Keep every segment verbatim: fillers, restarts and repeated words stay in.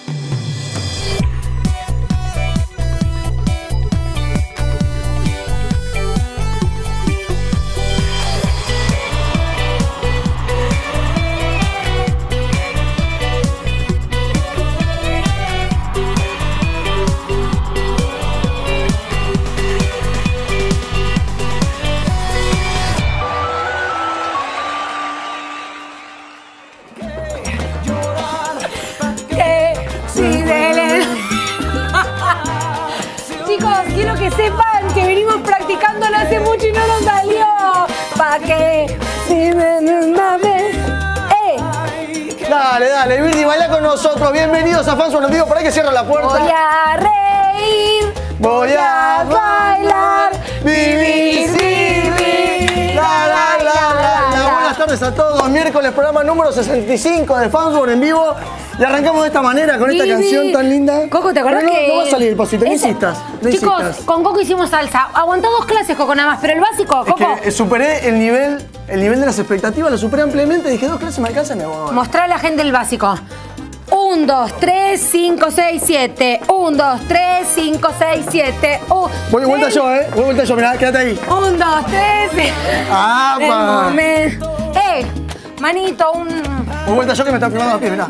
Quiero que sepan que venimos practicándolo hace mucho y no nos salió. ¿Pa' qué? Si me mames. ¡Eh! Dale, dale, Virdi, baila con nosotros. Bienvenidos a Fans World en Vivo. Por ahí que cierra la puerta. Voy a reír. Voy a bailar. Vivir, vivir. La, la, la, la, la. Buenas tardes a todos. Miércoles, programa número sesenta y cinco de Fans World en Vivo. Y arrancamos de esta manera, con esta Vivi. canción tan linda. Coco, ¿te acordás no, que...? No va a salir el pasito, no Ese... insistas. No Chicos, insistas. con Coco hicimos salsa. Aguantó dos clases, Coco, nada más. Pero el básico, Coco... Es que superé el nivel, el nivel de las expectativas, lo superé ampliamente. Dije, dos clases me alcanzan y me voy. Mostrar a la gente el básico. Un, dos, tres, cinco, seis, siete. Un, dos, tres, cinco, seis, siete. Voy de vuelta yo, ¿eh? Voy de vuelta yo, mirá, quédate ahí. Un, dos, tres. ¡Apa! ¡Eh! Manito, un... Voy de vuelta yo que me están filmando los pies, mirá.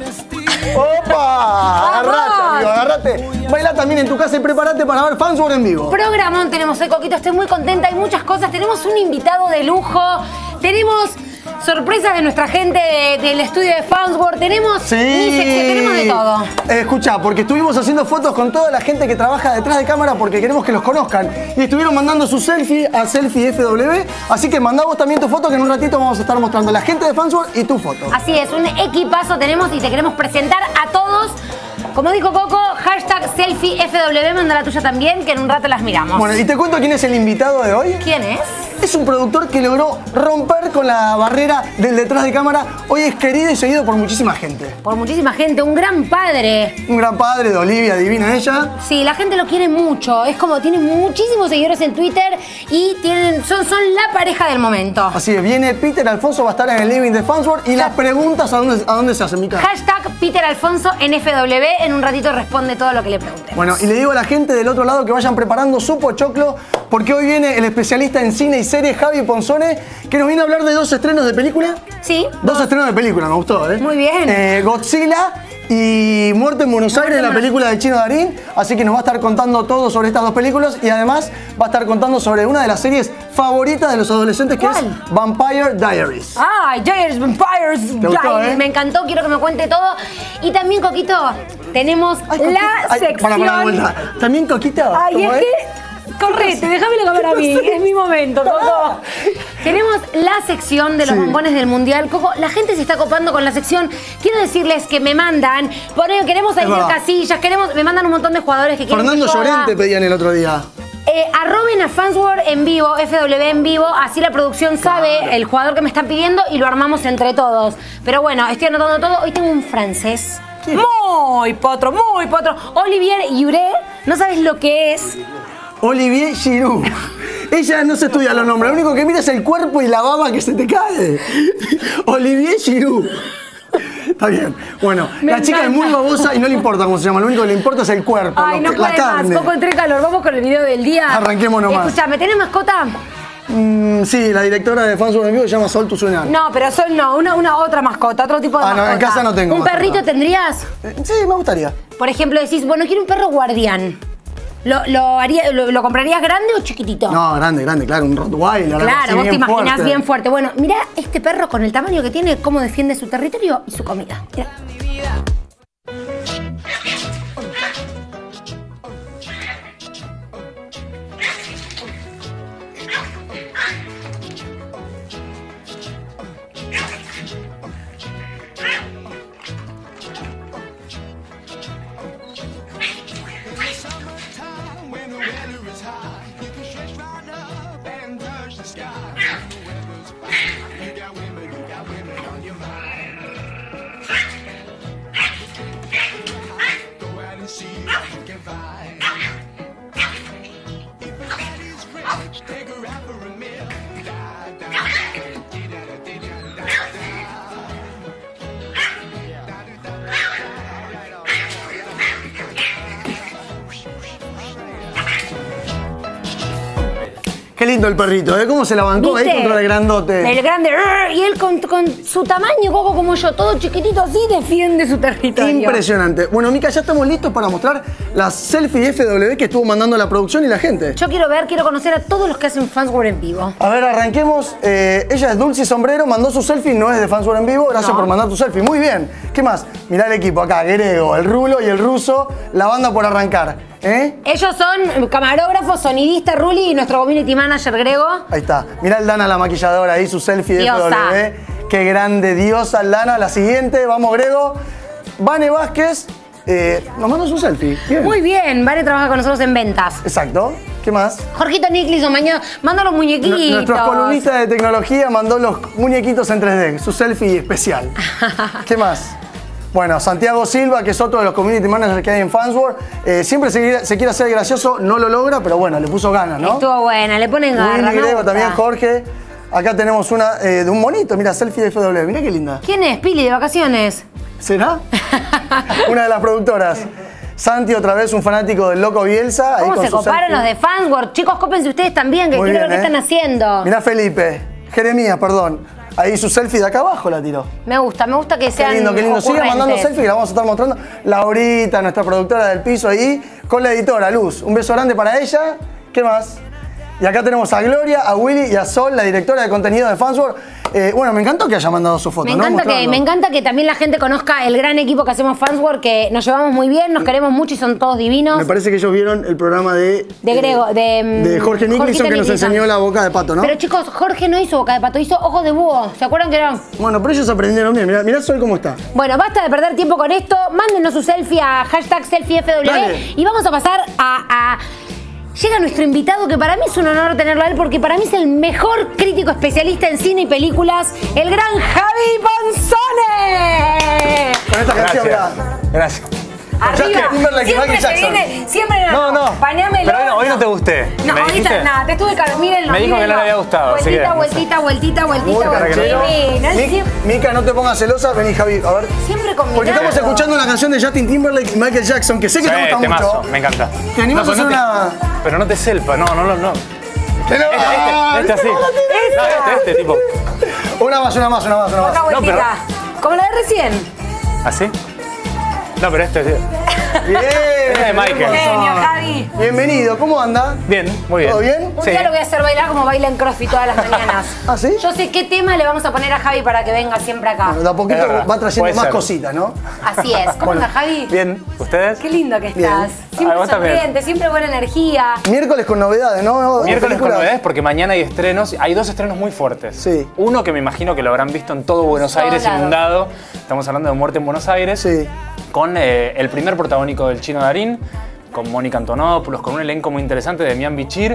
¡Opa! Agarrate, amigo, agarrate. Baila también en tu casa y prepárate para ver Fans World en Vivo. Programón tenemos hoy, Coquito. Estoy muy contenta. Hay muchas cosas. Tenemos un invitado de lujo. Tenemos sorpresas de nuestra gente de, del estudio de Fans World. Tenemos Sí. mi sección, tenemos de todo. Eh, escuchá, porque estuvimos haciendo fotos con toda la gente que trabaja detrás de cámara porque queremos que los conozcan. Y estuvieron mandando su selfie a Selfie F W. Así que mandá vos también tu foto, que en un ratito vamos a estar mostrando la gente de Fans World y tu foto. Así es, un equipazo tenemos y te queremos presentar a todos. Como dijo Coco, hashtag Selfie F W, manda la tuya también, que en un rato las miramos. Bueno, y te cuento quién es el invitado de hoy. ¿Quién es? Es un productor que logró romper con la barrera del detrás de cámara. Hoy es querido y seguido por muchísima gente. Por muchísima gente, un gran padre. Un gran padre de Olivia, divina ella. Sí, la gente lo quiere mucho. Es como, tiene muchísimos seguidores en Twitter y tienen, son, son la pareja del momento. Así es, viene Peter Alfonso, va a estar en el living de Fans World. Y las preguntas, ¿a dónde, a dónde se hacen, Mica? Hashtag Peter Alfonso en F W. En un ratito responde todo lo que le pregunten. Bueno, y le digo a la gente del otro lado que vayan preparando su pochoclo, porque hoy viene el especialista en cine y series, Javi Ponzone, que nos viene a hablar de dos estrenos de película. Sí. Dos, dos estrenos de película, me gustó, ¿eh? Muy bien. Eh, Godzilla y Muerte en Buenos Aires, la película del Chino Darín. Así que nos va a estar contando todo sobre estas dos películas y además va a estar contando sobre una de las series favoritas de los adolescentes, que ¿Cuál? es Vampire Diaries. Ay, Diaries, Vampires, ¿Te gustó, Diaries. eh? Me encantó, quiero que me cuente todo. Y también, Coquito, tenemos Ay, la Coquito. Ay, sección... Para, para, vuelta. También Coquito. Ay, ¿cómo es es? que... Correte, déjame la cámara a mí, es mi momento, Coco. Tenemos la sección de los Sí. bombones del Mundial. Coco, la gente se está copando con la sección. Quiero decirles que me mandan, por ello queremos Es salir verdad. Casillas, queremos, me mandan un montón de jugadores que quieren Fernando que yo haga. Llorente pedían el otro día. Eh, arroben a Fans World en vivo, F W en vivo, así la producción sabe el jugador que me están pidiendo y lo armamos entre todos. Pero bueno, estoy anotando todo. Hoy tengo un francés. ¿Quién? Muy potro, muy potro. Olivier Giroud, no sabes lo que es. Olivier Giroud. Ella no se estudia los nombres, lo único que mira es el cuerpo y la baba que se te cae. Olivier Giroud. Está bien. Bueno, Me la chica es muy encanta. babosa y no le importa cómo se llama, lo único que le importa es el cuerpo, Ay, lo no que- la puede más. carne. Coco, entré en calor. Vamos con el video del día. Arranquemos nomás. Escuchame, ¿tenés mascota? Mm, sí, la directora de Fans World en Vivo se llama Sol Tusunan. No, pero Sol no. Una, una otra mascota, otro tipo de Ah, no, mascota. en casa no tengo ¿Un mascota. perrito tendrías? Eh, sí, me gustaría. Por ejemplo, decís, bueno, quiero un perro guardián. ¿Lo, lo, haría, lo, lo comprarías grande o chiquitito? No, grande, grande, claro, un Rottweiler. algo Claro, así, vos te bien imaginás fuerte. bien fuerte. Bueno, mirá este perro con el tamaño que tiene, cómo defiende su territorio y su comida. Mirá. Qué lindo el perrito, ¿eh? ¿Cómo se la bancó ahí contra el grandote? El grande. Y él con, con su tamaño, Coco, como yo, todo chiquitito así, defiende su territorio. Impresionante. Bueno, Mica, ya estamos listos para mostrar las selfies F W que estuvo mandando la producción y la gente. Yo quiero ver, quiero conocer a todos los que hacen Fansworld en vivo. A ver, arranquemos. Eh, ella es Dulce Sombrero, mandó su selfie, no es de Fansworld en vivo. Gracias no. por mandar tu selfie. Muy bien. ¿Qué más? Mirá el equipo acá, Grego, el Rulo y el Ruso, la banda por arrancar. ¿Eh? Ellos son camarógrafos, sonidista Ruli y nuestro community manager Grego. Ahí está. Mirá el Dana, la maquilladora, ahí su selfie de F W. Qué grande diosa el Dana. La siguiente, vamos Grego. Vane Vázquez eh, nos mandó su selfie. Bien. Muy bien, Vane trabaja con nosotros en ventas. Exacto. ¿Qué más? Jorgito Nicholson mandó los muñequitos. Nuestros columnistas de tecnología mandó los muñequitos en tres D, su selfie especial. ¿Qué más? Bueno, Santiago Silva, que es otro de los community managers que hay en Fansworld, eh, siempre se, se quiere hacer gracioso, no lo logra, pero bueno, le puso ganas, ¿no? Estuvo buena, le ponen ganas. Willy Grego, también Jorge. Acá tenemos una eh, de un monito, mira, selfie de F W, mira qué linda. ¿Quién es? Pili, de vacaciones. ¿Será? Una de las productoras. Santi, otra vez un fanático del Loco Bielsa. ¿Cómo ahí con se coparon los de Fansworld? Chicos, cópense ustedes también, que Muy quiero bien, ver qué ¿eh? están haciendo. Mirá Felipe, Jeremías, perdón. Ahí su selfie de acá abajo la tiró. Me gusta, me gusta que sean Qué lindo, qué lindo. Sigue mandando selfies que la vamos a estar mostrando. Laurita, nuestra productora del piso ahí, con la editora Luz. Un beso grande para ella. ¿Qué más? Y acá tenemos a Gloria, a Willy y a Sol, la directora de contenido de Fansworld. Eh, bueno, me encantó que haya mandado su foto. Me encanta, ¿no? que, me encanta que también la gente conozca el gran equipo que hacemos Fansworld, que nos llevamos muy bien, nos queremos mucho y son todos divinos. Me parece que ellos vieron el programa de... De Grego, de... De Jorge Nicholson, que nos enseñó la boca de pato, ¿no? Pero chicos, Jorge no hizo boca de pato, hizo ojos de búho. ¿Se acuerdan que eran? Bueno, pero ellos aprendieron bien. Mirá, mirá Sol cómo está. Bueno, basta de perder tiempo con esto. Mándenos su selfie a hashtag selfie F W. Dale. Y vamos a pasar a... a Llega nuestro invitado, que para mí es un honor tenerlo a él, porque para mí es el mejor crítico especialista en cine y películas, el gran Javi Ponzone. Con esta canción, mirá. Gracias. Arriba, siempre se viene, siempre no, no, bañámelo. Pero bueno, hoy no te gusté. No, ahorita nada, te estuve caro, mírenlo. Me dijo que no le había gustado, así que... Vueltita, vueltita, vueltita, vueltita, vueltita. Mica, no te pongas celosa, vení Javi, a ver. Siempre con Porque estamos escuchando una canción de Justin Timberlake y Michael Jackson, que sé que te gusta mucho. Me encanta. ¿Te animás a hacer una...? Pero no te selpa, no, no, no. Este, este así. No, este, este tipo. Una más, una más, una más, una más. Una vueltita. Como la de recién. ¿Así? No, pero este es... Bien. Este es de Michael. Genio, Javi. Bienvenido, ¿cómo anda? Bien, muy bien. ¿Todo bien? Un día lo voy a hacer bailar como baila en CrossFit todas las mañanas. ¿Ah, sí? Yo sé qué tema le vamos a poner a Javi para que venga siempre acá. Bueno, de a poquito va trayendo más ser. cositas, ¿no? Así es. ¿Cómo Bueno, anda, Javi? Bien, ¿ustedes? Qué lindo que estás. Bien. Siempre Ah, sonriente, siempre buena energía. Miércoles con novedades, ¿no? Miércoles con novedades porque mañana hay estrenos. Hay dos estrenos muy fuertes. Sí. Uno que me imagino que lo habrán visto en todo Buenos Todos Aires lados. inundado. Estamos hablando de Muerte en Buenos Aires. Sí. Con eh, el primer protagónico del Chino Darín, con Mónica Antonopoulos, con un elenco muy interesante de Demián Bichir.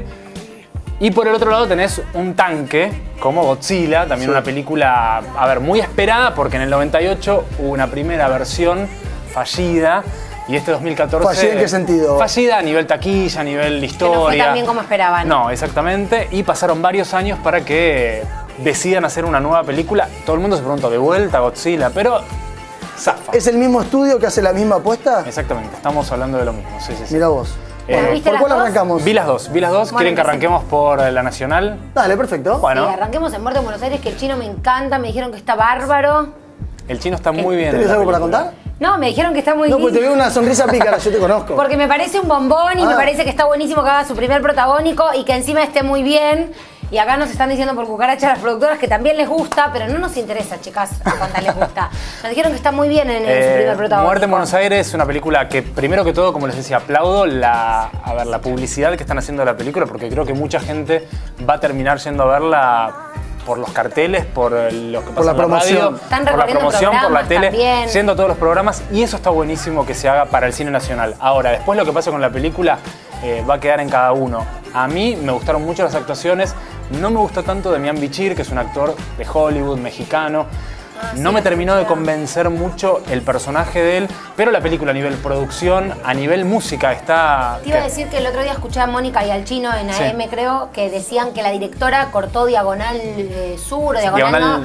Y por el otro lado tenés un tanque como Godzilla, también Sí. una película, a ver, muy esperada porque en el noventa y ocho hubo una primera versión fallida y este dos mil catorce... ¿Fallida en qué sentido? Fallida a nivel taquilla, a nivel Que de no fue historia. tan bien como esperaban. No, exactamente. Y pasaron varios años para que decidan hacer una nueva película. Todo el mundo se pregunta, ¿de vuelta Godzilla? Pero... zafa. ¿Es el mismo estudio que hace la misma apuesta? Exactamente, estamos hablando de lo mismo. Sí, sí, sí. Mira vos. Eh, Bueno, ¿viste ¿por las cuál dos? arrancamos? Vi las dos, vi las dos. Bueno, ¿Quieren que empecé. arranquemos por la Nacional? Dale, perfecto. Bueno, Sí, arranquemos en Muerte en Buenos Aires, que el chino me encanta. Me dijeron que está bárbaro. el chino está muy bien. en ¿Tienes la algo para película. contar? No, me dijeron que está muy No, pues te lindo. veo una sonrisa pícara, yo te conozco. Porque me parece un bombón y Ah. me parece que está buenísimo que haga su primer protagónico y que encima esté muy bien. Y acá nos están diciendo por cucaracha las productoras que también les gusta, pero no nos interesa, chicas, cuántas les gusta. Nos dijeron que está muy bien en, en su Eh, primer protagónico. Muerte en Buenos Aires es una película que, primero que todo, como les decía, aplaudo la, a ver, la publicidad que están haciendo de la película, porque creo que mucha gente va a terminar yendo a verla por los carteles, por lo que pasa la en la promoción. radio, Están por la recorriendo promoción, por la programas tele, también. siendo todos los programas, y eso está buenísimo que se haga para el cine nacional. Ahora, después lo que pasa con la película eh, va a quedar en cada uno. A mí me gustaron mucho las actuaciones, no me gustó tanto Demián Bichir, que es un actor de Hollywood, mexicano. Ah, no sí, me terminó de sí. convencer mucho el personaje de él, pero la película a nivel producción, a nivel música está... Te iba a que- decir que el otro día escuché a Mónica y al chino en Sí. A M, creo, que decían que la directora cortó diagonal eh, sur o diagonal, Diagonal, no. sí,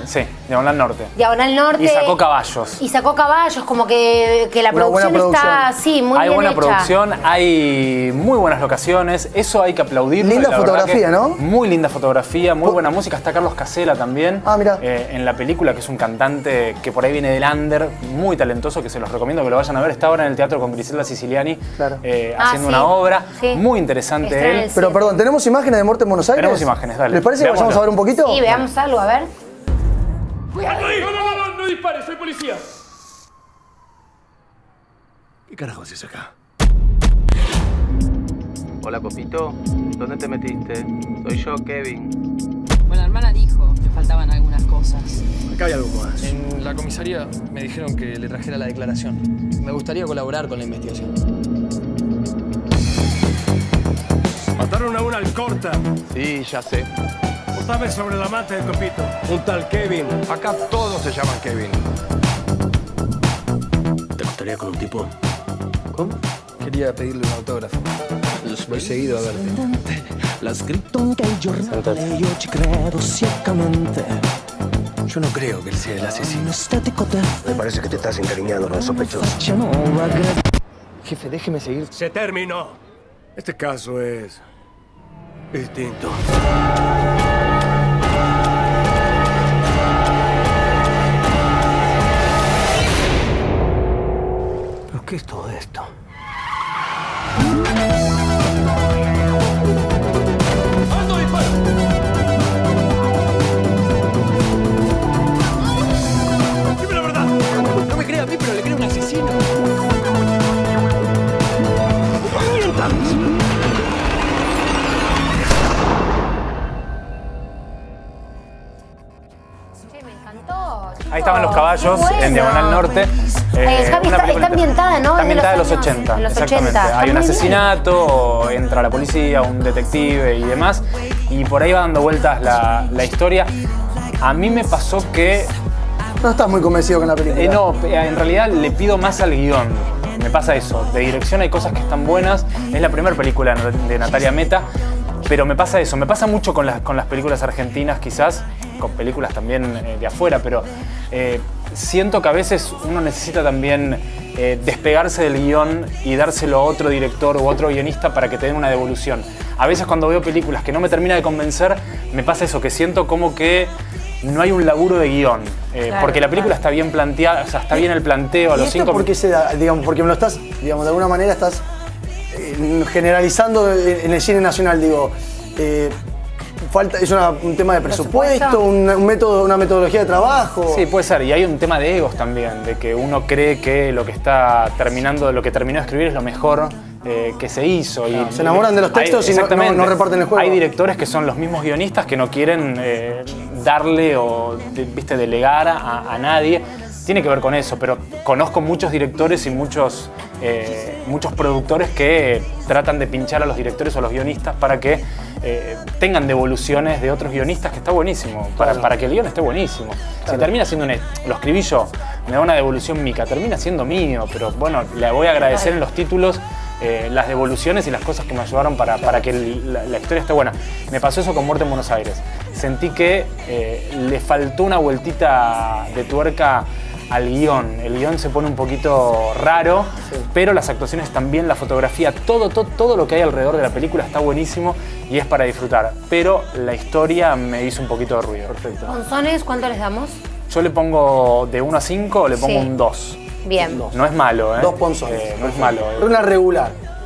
Diagonal Norte. Diagonal Norte. Y sacó Caballos. Y sacó Caballos, como que, que la Una buena producción, está, producción. sí, muy hay bien buena hecha. producción, hay muy buenas locaciones, eso hay que aplaudirlo. Linda la verdad fotografía, que ¿no? Muy linda fotografía, muy buena música. Está Carlos Casella también. Ah, mira. eh, en la película, que es un cantante que por ahí viene del under, muy talentoso, que se los recomiendo que lo vayan a ver. Está ahora en el teatro con Griselda Siciliani, Claro. eh, Ah, haciendo sí. una obra. Sí. Muy interesante Estrena él. el Pero perdón, ¿tenemos imágenes de muerte en Buenos Aires? Tenemos imágenes, dale. ¿Les parece que vayamos Veámoslo. a ver un poquito? Sí, veamos algo, a ver. ¡Cuidado ahí! No, no, no, no, no dispares, soy policía. ¿Qué carajo haces acá? Hola, Copito. ¿Dónde te metiste? Soy yo, Kevin. Bueno, la hermana dijo que faltaban algunas cosas. Acá hay algo más. En la comisaría me dijeron que le trajera la declaración. Me gustaría colaborar con la investigación. Mataron a una alcorta. Sí, ya sé. ¿Vos sabes sobre el amante de Copito? Un tal Kevin. Acá todos se llaman Kevin. ¿Te gustaría con un tipo? ¿Cómo? Quería pedirle un autógrafo. Voy seguido a verte. L'ha scritto anche il giornale, io ci credo ciecamente. Yo no creo que él sea el asesino. Estetico te Me parece que te estás encariñando con el sospechoso. facciano aggredire. Jefe, déjeme seguir. Se terminó. Este caso es distinto. ¿Pero qué es todo esto? ¡Alto disparo! ¡Dime la verdad! No me crea a mí, pero le creo a un asesino. Che, me encantó. chicos. Ahí estaban los caballos Qué bueno. en Diagonal Norte. Eh, Javi, una está- película está ambientada, ¿no? Está Es de los ambientada en los años- ochenta. en los exactamente. ochenta. Está Hay un muy bien. asesinato, entra la policía, un detective y demás. Y por ahí va dando vueltas la, la historia. A mí me pasó que No estás muy convencido con la película. Eh, no, en realidad le pido más al guión. Me pasa eso. De dirección hay cosas que están buenas. Es la primera película de Natalia Meta. Pero me pasa eso. Me pasa mucho con las, con las películas argentinas, quizás. Con películas también eh, de afuera. Pero eh, siento que a veces uno necesita también eh, despegarse del guión y dárselo a otro director u otro guionista para que te den una devolución. A veces cuando veo películas que no me termina de convencer, me pasa eso. Que siento como que no hay un laburo de guión, eh, Claro, porque la película claro. está bien planteada, o sea, está bien el planteo a ¿Y los esto cinco por qué se da? Digamos, porque me lo estás, digamos, de alguna manera estás eh, generalizando en en el cine nacional, digo. eh, falta, ¿es una- un tema de presupuesto, ¿Presupuesto? un, un método, una metodología de trabajo? Sí, puede ser, y hay un tema de egos también, de que uno cree que lo que está terminando, lo que terminó de escribir es lo mejor eh, que se hizo. Y se enamoran de los textos y no- exactamente. no- no reparten el juego. Hay directores que son los mismos guionistas que no quieren eh, darle o de- viste, delegar a, a nadie. Tiene que ver con eso, pero conozco muchos directores y muchos, eh, muchos productores que tratan de pinchar a los directores o a los guionistas para que eh, tengan devoluciones de otros guionistas, que está buenísimo, para, para que el guión esté buenísimo. Si termina siendo un... Lo escribí yo, me da una devolución mica, termina siendo mío, pero bueno, le voy a agradecer en los títulos eh, las devoluciones y las cosas que me ayudaron para, para que el- la, la historia esté buena. Me pasó eso con Muerte en Buenos Aires. Sentí que eh, le faltó una vueltita de tuerca al guión. El guión se pone un poquito raro, pero las actuaciones también, la fotografía, todo, todo, todo lo que hay alrededor de la película está buenísimo y es para disfrutar. Pero la historia me hizo un poquito de ruido. Perfecto. ¿Ponzones cuánto les damos? Yo le pongo de uno a cinco, le pongo Sí. un dos. Bien. No es malo, ¿eh? Dos ponzones. Eh, no es malo. Pero una regular.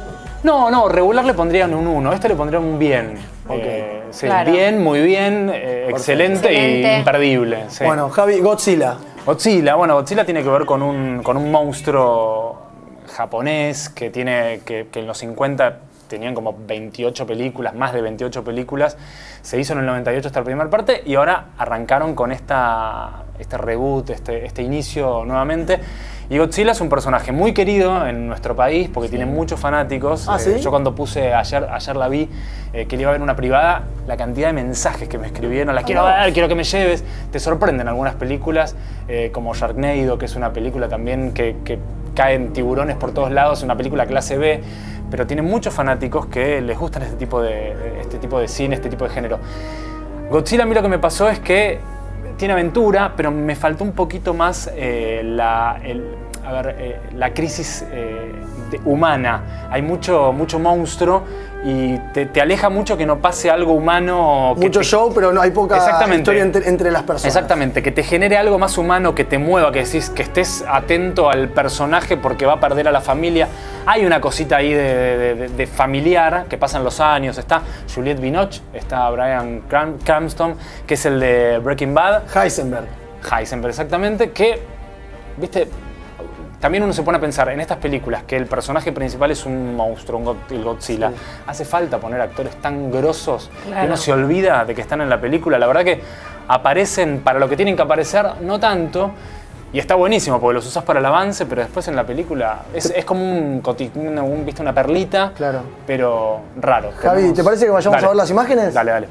No, no, regular le pondrían un uno. Este le pondría un bien. Ok. Eh, sí, Claro. bien, muy bien, eh, excelente, Excelente. y imperdible. Sí. Bueno, Javi, Godzilla. Godzilla, bueno, Godzilla tiene que ver con un, con un monstruo japonés que, tiene, que, que en los cincuenta tenían como veintiocho películas, más de veintiocho películas. Se hizo en el noventa y ocho esta primera parte y ahora arrancaron con esta, este reboot, este, este inicio nuevamente. Y Godzilla es un personaje muy querido en nuestro país porque tiene muchos fanáticos. Ah, ¿sí? Yo cuando puse, ayer, ayer la vi, eh, que le iba a ver una privada, la cantidad de mensajes que me escribieron, la quiero ver, quiero que me lleves. Te sorprenden algunas películas, eh, como Sharknado, que es una película también que, que caen tiburones por todos lados, una película clase B, pero tiene muchos fanáticos que les gustan este tipo de, este tipo de cine, este tipo de género. Godzilla, a mí lo que me pasó es que tiene aventura, pero me faltó un poquito más eh, la, el, a ver, eh, la crisis eh, de, humana. Hay mucho, mucho monstruo y te, te aleja mucho que no pase algo humano. Que mucho te, show, pero no hay poca historia entre, entre las personas. Exactamente, que te genere algo más humano, que te mueva, que decís que estés atento al personaje porque va a perder a la familia. Hay una cosita ahí de, de, de, de familiar que pasan los años. Está Juliette Binoche, está Bryan Cranston, que es el de Breaking Bad. Heisenberg. Heisenberg, exactamente, que, viste, también uno se pone a pensar en estas películas que el personaje principal es un monstruo, un God, el Godzilla. Sí. Hace falta poner actores tan grosos claro. que uno se olvida de que están en la película. La verdad que aparecen para lo que tienen que aparecer, no tanto. Y está buenísimo porque los usás para el avance, pero después en la película es, es como un, un, un, ¿viste? Una perlita, claro. pero raro. Javi, Tenemos... ¿te parece que vayamos dale. a ver las imágenes? Dale, dale.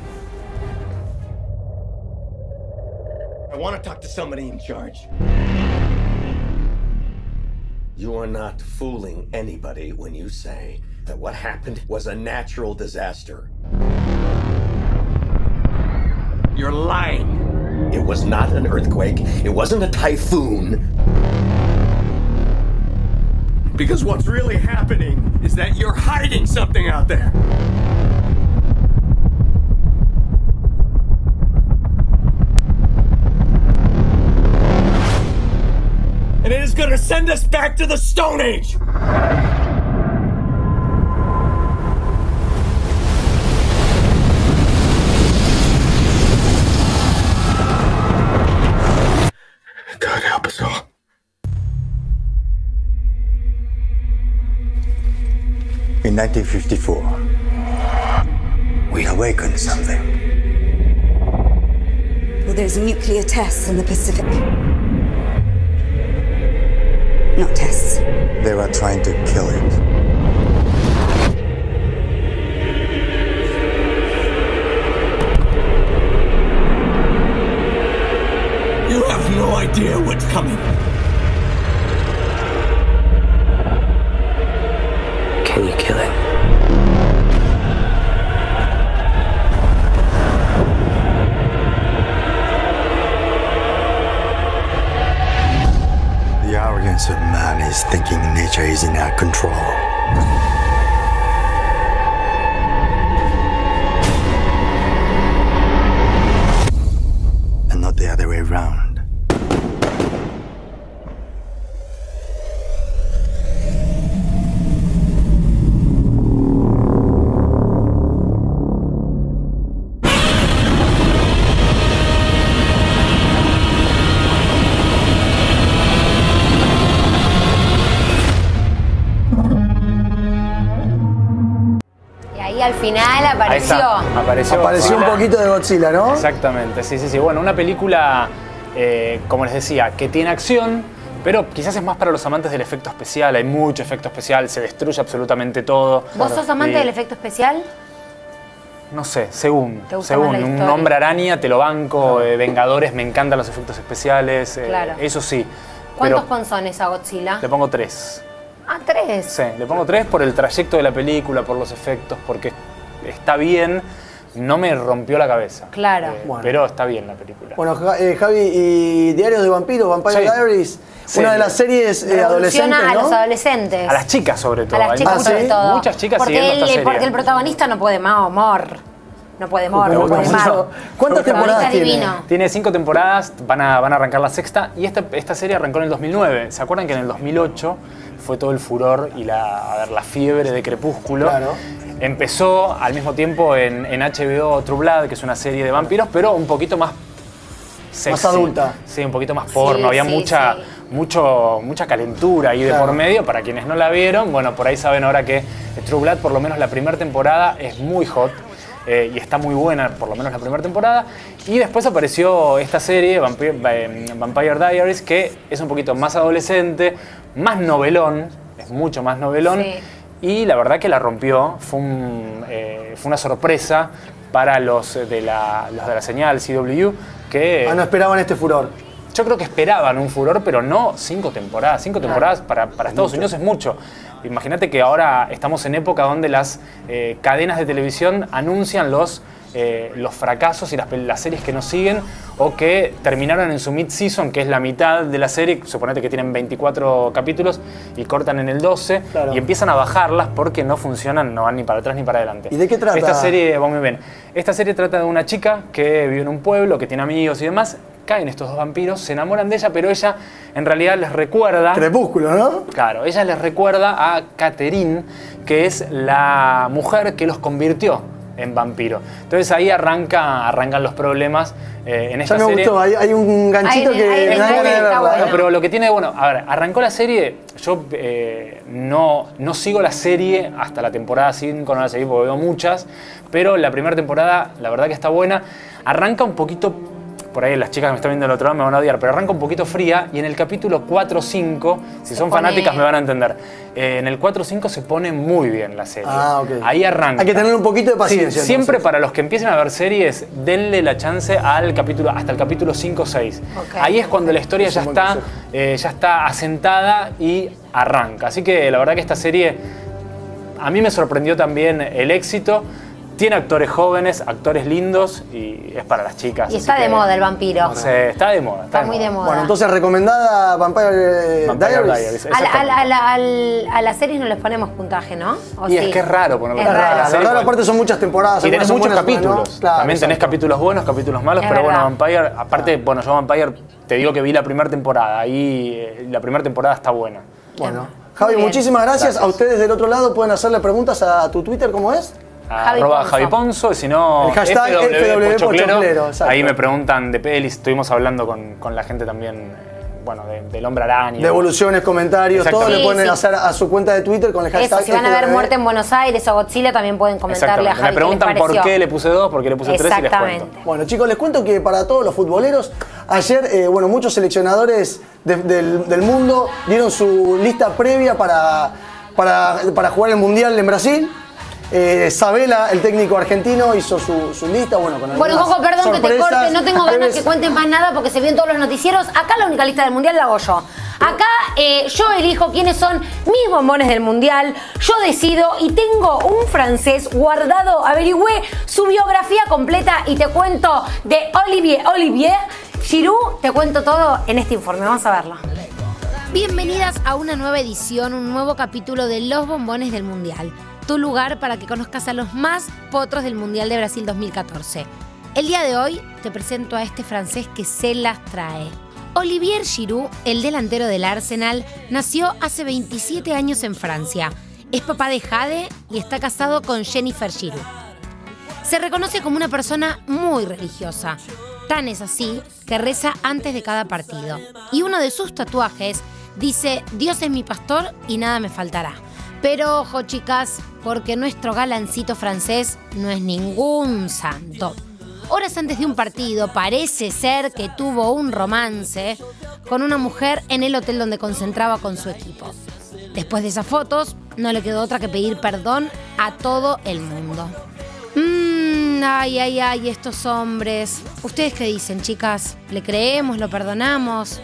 I want to talk to somebody in charge. You are not fooling anybody when you say that what happened was a natural disaster. You're lying. It was not an earthquake. It wasn't a typhoon. Because what's really happening is that you're hiding something out there. And it is going to send us back to the Stone Age! God help us all. In nineteen fifty-four, we awakened something. Well, there's nuclear tests in the Pacific. Not tests. They were trying to kill it. You have no idea what's coming. Can you kill it? The arrogance of man is thinking nature is in our control. And not the other way around. Al final apareció. Apareció, apareció un poquito de Godzilla, ¿no? Exactamente, sí, sí, sí. Bueno, una película, eh, como les decía, que tiene acción, pero quizás es más para los amantes del efecto especial. Hay mucho efecto especial, se destruye absolutamente todo. ¿Vos sos amante y... del efecto especial? No sé, según. Según. Un Hombre Araña te lo banco, claro. eh, Vengadores me encantan los efectos especiales. Eh, claro. Eso sí. ¿Cuántos ponzones a Godzilla? Le pongo tres. Ah, tres. Sí, le pongo tres por el trayecto de la película, por los efectos, porque está bien. No me rompió la cabeza. Claro. Eh, bueno. Pero está bien la película. Bueno, eh, Javi, y Diarios de Vampiros, Vampire sí. Diaries, sí. una de las series eh, adolescentes, ¿no? A los adolescentes. A las chicas, sobre todo. A las chicas, Hay sobre muchas, todo. Muchas chicas porque siguiendo el, esta serie. Porque el protagonista no puede más, amor. No puede amor, no puede más. ¿Cuántas temporadas tiene? Divino. Tiene cinco temporadas, van a, van a arrancar la sexta. Y esta, esta serie arrancó en el dos mil nueve. ¿Se acuerdan que en el dos mil ocho fue todo el furor y la, a ver, la fiebre de Crepúsculo? Claro. Empezó al mismo tiempo en, en H B O True Blood, que es una serie de vampiros, pero un poquito más sexy. Más adulta. Sí, un poquito más porno. Sí, Había sí, mucha, sí. Mucho, mucha calentura ahí claro. de por medio. Para quienes no la vieron, bueno, por ahí saben ahora que True Blood, por lo menos la primera temporada, es muy hot. Eh, y está muy buena, por lo menos la primera temporada. Y después apareció esta serie, Vampire, eh, Vampire Diaries, que es un poquito más adolescente, más novelón, es mucho más novelón. Sí. Y la verdad que la rompió, fue, un, eh, fue una sorpresa para los de la, los de la señal C W, que... Ah, no esperaban este furor. Yo creo que esperaban un furor, pero no cinco temporadas. Cinco temporadas ah, para, para Estados mucho. Unidos es mucho. Imagínate que ahora estamos en época donde las eh, cadenas de televisión anuncian los eh, los fracasos y las, las series que nos siguen o que terminaron en su mid-season, que es la mitad de la serie, suponete que tienen veinticuatro capítulos y cortan en el doce, claro. y empiezan a bajarlas porque no funcionan, no van ni para atrás ni para adelante. ¿Y de qué trata? Esta serie, va muy bien. Esta serie trata de una chica que vive en un pueblo, que tiene amigos y demás. Caen estos dos vampiros, se enamoran de ella, pero ella en realidad les recuerda... Crepúsculo, ¿no? Claro, ella les recuerda a Catherine, que es la mujer que los convirtió en vampiro. Entonces ahí arranca, arrancan los problemas eh, en esta ya me serie. Gustó, hay, hay un ganchito hay, que... hay, me da ganas de verla. Bueno, pero lo que tiene, bueno, a ver, arrancó la serie, yo eh, no, no sigo la serie hasta la temporada cinco, no la seguí porque veo muchas, pero la primera temporada, la verdad que está buena. Arranca un poquito... Por ahí las chicas que me están viendo del otro lado me van a odiar, pero arranca un poquito fría y en el capítulo cuatro o cinco, si se son pone... fanáticas me van a entender, eh, en el cuatro o cinco se pone muy bien la serie. Ah, okay. Ahí arranca. Hay que tener un poquito de paciencia. Sí, siempre para los que empiecen a ver series, denle la chance al capítulo, hasta el capítulo cinco o seis. Okay. Ahí es cuando la historia ya está, eh, ya está asentada y arranca. Así que la verdad que esta serie a mí me sorprendió también el éxito. Tiene actores jóvenes, actores lindos y es para las chicas. Y está de moda el vampiro. No sé, está de moda. Está Está, de muy moda. de moda. Bueno, entonces recomendada Vampire, Vampire Diaries. Diaries. A, la, a, la, a, la, a, la, a las series no les ponemos puntaje, ¿no? ¿O y sí? es que es raro ponerle es puntaje raro. a la serie. Raro, aparte son muchas temporadas. Y tenés son muchos buenas, capítulos. ¿no? Claro, También tenés exacto. capítulos buenos, capítulos malos, es pero verdad. bueno, Vampire, aparte, bueno, yo Vampire te digo que vi la primera temporada. Ahí eh, la primera temporada está buena. Bueno, Javi, muchísimas gracias. gracias. A ustedes del otro lado pueden hacerle preguntas a tu Twitter, ¿cómo es? Javi arroba Ponzo. Javi Ponzo, y si no, el hashtag F W Pochoclero. Pochoclero, ahí me preguntan de pelis, estuvimos hablando con, con la gente también, bueno, de, del Hombre Araña. De evoluciones, comentarios, todo sí, le pueden sí. hacer a su cuenta de Twitter con el hashtag. Eso, si van a ver Muerte en Buenos Aires o Godzilla, también pueden comentarle a Javi. Me preguntan por qué le puse dos, por qué le puse tres y les cuento. Bueno, chicos, les cuento que para todos los futboleros, ayer, eh, bueno, muchos seleccionadores de, del, del mundo dieron su lista previa para, para, para jugar el Mundial en Brasil. Eh, Sabela, el técnico argentino, hizo su, su lista. Bueno, con bueno Coco, perdón sorpresas. que te corte, no tengo ganas que cuenten más nada porque se vio en todos los noticieros. Acá la única lista del Mundial la hago yo. Acá eh, yo elijo quiénes son mis bombones del Mundial, yo decido y tengo un francés guardado. Averigüé su biografía completa y te cuento de Olivier Olivier Giroud, te cuento todo en este informe. Vamos a verlo. Bienvenidas a una nueva edición, un nuevo capítulo de Los Bombones del Mundial. Tu lugar para que conozcas a los más potros del Mundial de Brasil dos mil catorce. El día de hoy te presento a este francés que se las trae. Olivier Giroud, el delantero del Arsenal, nació hace veintisiete años en Francia. Es papá de Jade y está casado con Jennifer Giroud. Se reconoce como una persona muy religiosa. Tan es así que reza antes de cada partido. Y uno de sus tatuajes dice: Dios es mi pastor y nada me faltará. Pero ojo, chicas, porque nuestro galancito francés no es ningún santo. Horas antes de un partido, parece ser que tuvo un romance con una mujer en el hotel donde concentraba con su equipo. Después de esas fotos, no le quedó otra que pedir perdón a todo el mundo. Mmm, ay, ay, ay, estos hombres. ¿Ustedes qué dicen, chicas? ¿Le creemos? ¿Lo perdonamos?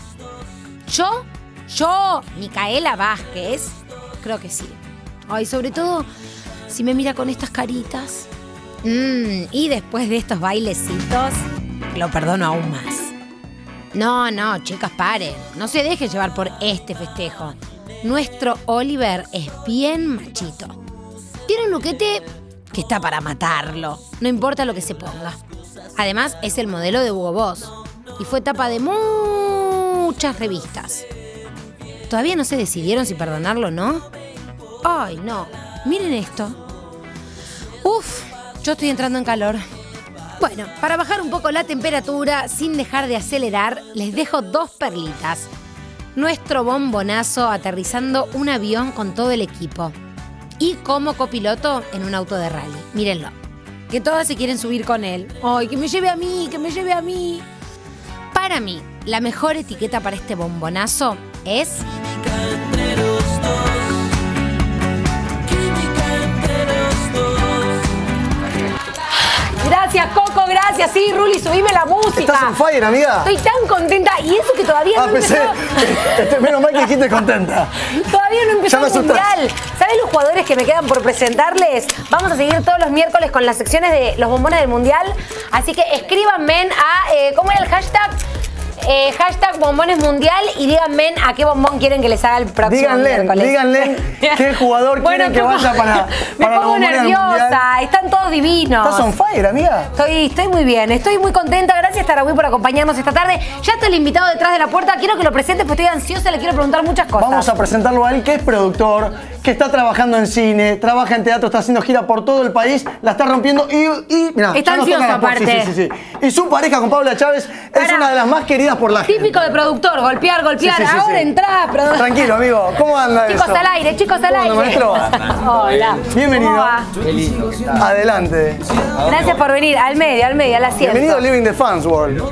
¿Yo? ¿Yo? ¿Micaela Vázquez? Creo que sí. Ay, sobre todo si me mira con estas caritas. Mm, y después de estos bailecitos, lo perdono aún más. No, no, chicas, paren. No se dejen llevar por este festejo. Nuestro Oliver es bien machito. Tiene un luquete que está para matarlo. No importa lo que se ponga. Además, es el modelo de Hugo Boss. Y fue tapa de muchas revistas. Todavía no se decidieron si perdonarlo o no. Ay, no. Miren esto. Uf, yo estoy entrando en calor. Bueno, para bajar un poco la temperatura sin dejar de acelerar, les dejo dos perlitas. Nuestro bombonazo aterrizando un avión con todo el equipo. Y como copiloto en un auto de rally. Mírenlo. Que todas se quieren subir con él. Ay, que me lleve a mí, que me lleve a mí. Para mí, la mejor etiqueta para este bombonazo es... Gracias, Coco, gracias. Sí, Ruli, subime la música. ¿Estás on fire, amiga? Estoy tan contenta. Y eso que todavía Ah, no pensé. empezó. Este, menos mal que dijiste contenta. Todavía no empezó Ya me el mundial. asustaste. ¿Saben los jugadores que me quedan por presentarles? Vamos a seguir todos los miércoles con las secciones de los bombones del mundial. Así que escríbanme a, eh, ¿cómo era el hashtag? Eh, hashtag bombones mundial y díganme a qué bombón quieren que les haga el próximo Díganle, miércoles. díganle qué jugador Bueno, quieren que ¿cómo? vaya para, Me para los pongo bombones del mundial. nerviosa, están todos divinos. ¿Estás on fire, amiga? Estoy, estoy muy bien, estoy muy contenta. Gracias, Tarahui, por acompañarnos esta tarde. Ya está el invitado detrás de la puerta. Quiero que lo presentes porque estoy ansiosa, le quiero preguntar muchas cosas. Vamos a presentarlo a él, que es productor, que está trabajando en cine, trabaja en teatro, está haciendo gira por todo el país, la está rompiendo y, y mirá, Está ya nos ansioso, toca la pop, sí, aparte. sí, sí, sí. Y su pareja con Paula Chávez es Pará. una de las más queridas por la gente. Típico de productor, golpear, golpear. Sí, sí, sí, Ahora sí. entrá, productor. Tranquilo, amigo. ¿Cómo anda Chicos eso? al aire, chicos al ¿Cómo anda, aire. maestro? Hola. Bienvenido. ¿Cómo va? Qué lindo que está. Adelante. Gracias por venir. Al medio, al medio, al asiento. Bienvenido a Living the Fans World.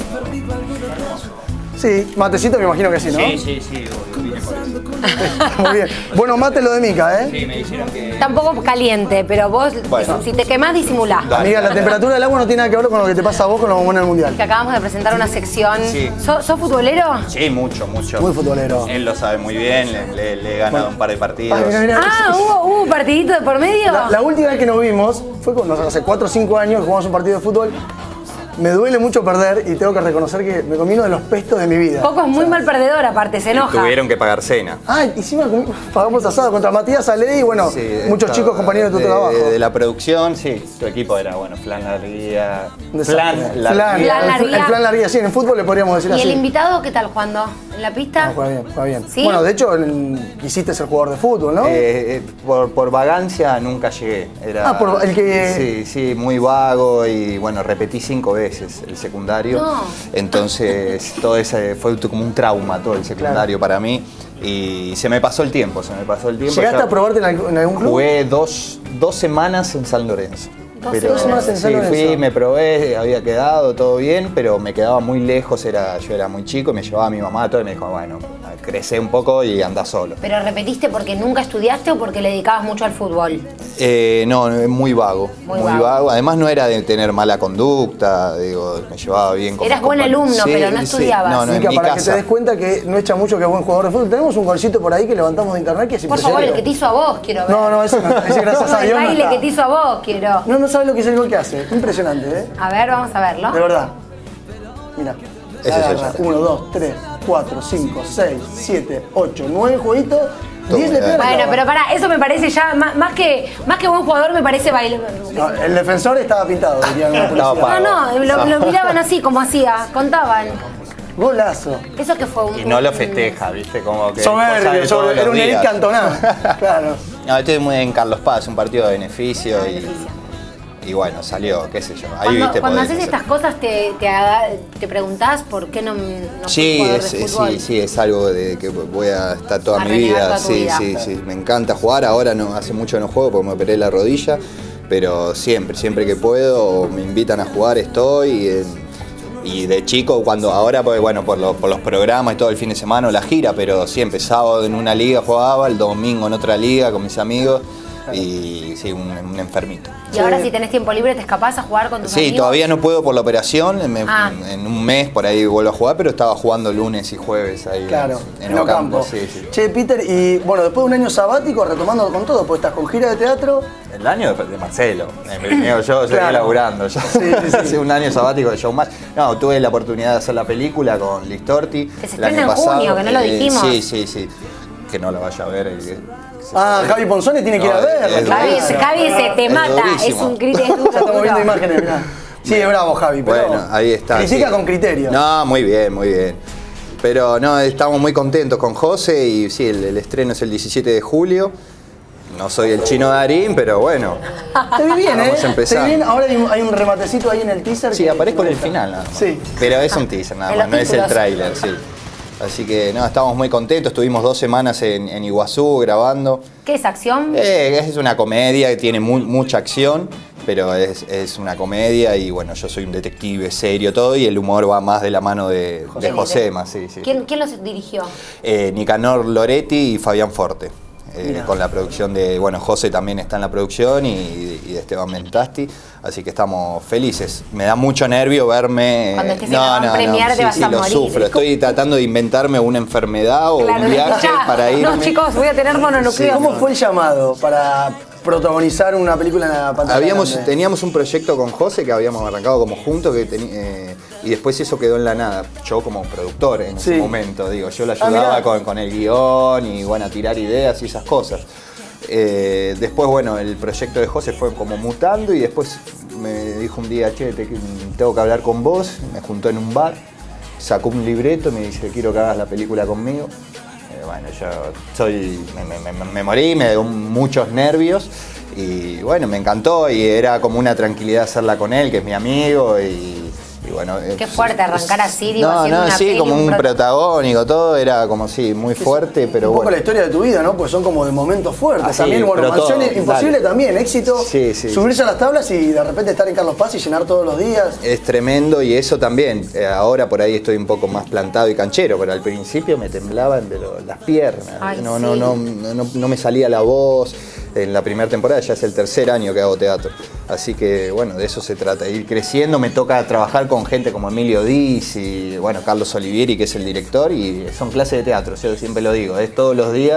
Sí, matecito me imagino que sí, ¿no? Sí, sí, sí, vine por eso. Muy bien. Bueno, mate lo de Mica, ¿eh? Sí, me dijeron que... Está un poco caliente, pero vos, Bueno. si te quemás, disimulá. Amiga, la temperatura del agua no tiene nada que ver con lo que te pasa a vos con los bombones del mundial. Que acabamos de presentar una sección. Sí. ¿Sos, sos futbolero? Sí, mucho, mucho. Muy futbolero. Él lo sabe muy bien, le, le- le he ganado un par de partidos. Ay, mira, mira. Ah, ¿hubo, hubo un partidito de por medio? La, la última vez que nos vimos fue con, no sé, hace cuatro o cinco años que jugamos un partido de fútbol. Me duele mucho perder y tengo que reconocer que me comí uno de los pestos de mi vida. Coco es muy mal perdedor, aparte, se enoja. Tuvieron que pagar cena. Ah, encima comí- pagamos asado contra Matías Aledi y bueno, Sí, muchos estaba chicos compañeros de tu trabajo. De la producción, sí. Tu equipo era, bueno, Flan Larguía. Un Flan desastre. Larguía. Flan, Flan el- Larguía. El Flan Larguía, sí, en fútbol le podríamos decir ¿Y así. el invitado qué tal jugando? ¿En la pista? Ah, juega bien, juega bien. ¿Sí? Bueno, de hecho, en- quisiste ser jugador de fútbol, ¿no? Eh, eh, por, por vagancia nunca llegué. Era, Ah, por el que- Sí, sí, muy vago y bueno, repetí cinco veces el secundario. No. Entonces, todo ese fue como un trauma, todo el secundario para mí. Y se me pasó el tiempo, se me pasó el tiempo. ¿Llegaste Ya a probarte en algún, en algún club? Jugué dos, dos semanas en San Lorenzo. Dos Pero, semanas en San sí, Lorenzo. fui, me probé, había quedado todo bien, pero me quedaba muy lejos, era, yo era muy chico y me llevaba a mi mamá todo y me dijo, bueno, crecé un poco y anda solo. ¿Pero repetiste porque nunca estudiaste o porque le dedicabas mucho al fútbol? Eh, no, muy vago, Muy muy, vago. vago. Además no era de tener mala conducta, digo, me llevaba bien con Eras mis buen compañeros. alumno, pero no estudiabas. No, no, en Mica, mi para que casa. te des cuenta que no echa mucho que es buen jugador de fútbol. Tenemos un golcito por ahí que levantamos de internet que es Por favor, impresionante. el que te hizo a vos, quiero ver. No, no, ese no, ese gracias a El Dios no baile está. que te hizo a vos, quiero. No, no sabes lo que es el gol que hace. Impresionante, ¿eh? A ver, vamos a verlo. De verdad. Mira. Ese es Agarra. el- uno, dos, tres, cuatro, cinco, seis, siete, ocho, nueve jueguitos. Todo diez le bien. pega. Bueno, pero pará, eso me parece ya, más, más que, más que buen jugador, me parece baile. No, el defensor estaba pintado, dirían en la Estaba publicidad. No, no, lo, lo miraban así, como hacía, contaban. Golazo. Eso que fue un. Y no lo un- festeja, ¿viste? Como que Soberbio, cosa de todos soberbio. Era los un Eric días. Cantona. Claro. No, estoy muy en Carlos Paz, un partido de beneficio y, y bueno, salió, qué sé yo. Ahí Cuando, viste cuando podés haces hacer. estas cosas, te, te, haga- te preguntás por qué no, no sos Sí, jugador es, de es- fútbol. sí, sí, es algo de que voy a estar toda A mi renegar vida. toda tu Sí, vida. sí, sí. Me encanta jugar. Ahora no, hace mucho no juego porque me operé la rodilla, pero siempre, siempre que puedo o me invitan a jugar estoy. en- y de chico, cuando ahora, pues bueno, por, lo- por los programas y todo el fin de semana o la gira, pero siempre sábado en una liga jugaba, el domingo en otra liga con mis amigos y sí, un, un enfermito. Y ahora, si tenés tiempo libre, te escapás a jugar con tus Sí, amigos. todavía no puedo por la operación, me- Ah. en un mes por ahí vuelvo a jugar, pero estaba jugando lunes y jueves ahí Claro, en, en Ocampo. Ocampo. Sí, sí. Che, Peter, y bueno, después de un año sabático, retomando con todo, pues estás con gira de teatro. El año de, de Marcelo, me niego yo, seguí Claro. laburando. Yo, Sí, sí, sí. hace un año sabático de Showmatch. No, tuve la oportunidad de hacer la película con Liz Torti. Que se el año estrena en pasado. junio, que no lo dijimos. Sí, sí, sí. Que no la vaya a ver. el que- Ah, Javi Ponzone tiene que ir a No, verla. es- Javi, es- Javi se te es mata, durísimo. es un criterio duro. Ya estamos viendo duro. imágenes, mirá. Sí, es bravo, Javi, pero Bueno, ahí está. critica sí. con criterio. No, muy bien, muy bien. Pero no, estamos muy contentos con José y sí, el, el estreno es el diecisiete de julio. No soy el chino Darín, pero bueno. Te vi bien, ¿eh? Vamos a empezar. Te vi bien. Ahora hay un, hay un rematecito ahí en el teaser. Sí, que- aparezco que en me el gusta. final nada más. Sí. Pero es un teaser nada En más, los no es el títulos. tráiler, sí. Así que no, estamos muy contentos, estuvimos dos semanas en, en Iguazú grabando. ¿Qué es acción? Eh, es una comedia que tiene mu- mucha acción, pero es, es una comedia y bueno, yo soy un detective serio todo y el humor va más de la mano de, de Josema, sí, sí. ¿Quién, ¿Quién los dirigió? Eh, Nicanor Loretti y Fabián Forte. eh, con la producción de, bueno, José también está en la producción y, y de Esteban Mentasti, así que estamos felices. Me da mucho nervio verme... Cuando estés en la premiere te sí, vas sí, a lo morir. sufro. Estoy tratando de inventarme una enfermedad o Claro, un viaje ya. para irme. No, chicos, voy a tener mononucleosis. ¿Cómo fue el llamado para protagonizar una película en la pantalla Habíamos, grande? teníamos un proyecto con José que habíamos arrancado como juntos que teni- eh, y después eso quedó en la nada. Yo como productor en Sí. ese momento, digo, yo le Ah, ayudaba mirá. con, con el guión y bueno, a tirar ideas y esas cosas. Eh, después, bueno, el proyecto de José fue como mutando y después me dijo un día, che, te- tengo que hablar con vos, me juntó en un bar, sacó un libreto y me dice, quiero que hagas la película conmigo. Eh, bueno, yo soy, me, me- me- me morí, me dio muchos nervios y bueno, me encantó y era como una tranquilidad hacerla con él, que es mi amigo y... Y bueno, Qué fuerte arrancar así, digo, no, haciendo no, una sí, peli, como un pro- protagónico, todo era como sí, muy fuerte, pero un poco bueno. la historia de tu vida, ¿no? Pues son como de momentos fuertes. Ah, sí, también, bueno, pero Mansión todo, Imposible dale. también, éxito. Sí, sí. Subirse a las tablas y de repente estar en Carlos Paz y llenar todos los días. Es tremendo y eso también. Eh, ahora por ahí estoy un poco más plantado y canchero, pero al principio me temblaban de lo- las piernas. Ay, no, sí. no, no, no, no me salía la voz. En la primera temporada ya es el tercer año que hago teatro. Así que bueno, de eso se trata, de ir creciendo. Me toca trabajar con gente como Emilio Diz y bueno, Carlos Olivieri, que es el director, y son clases de teatro, yo siempre lo digo, es todos los días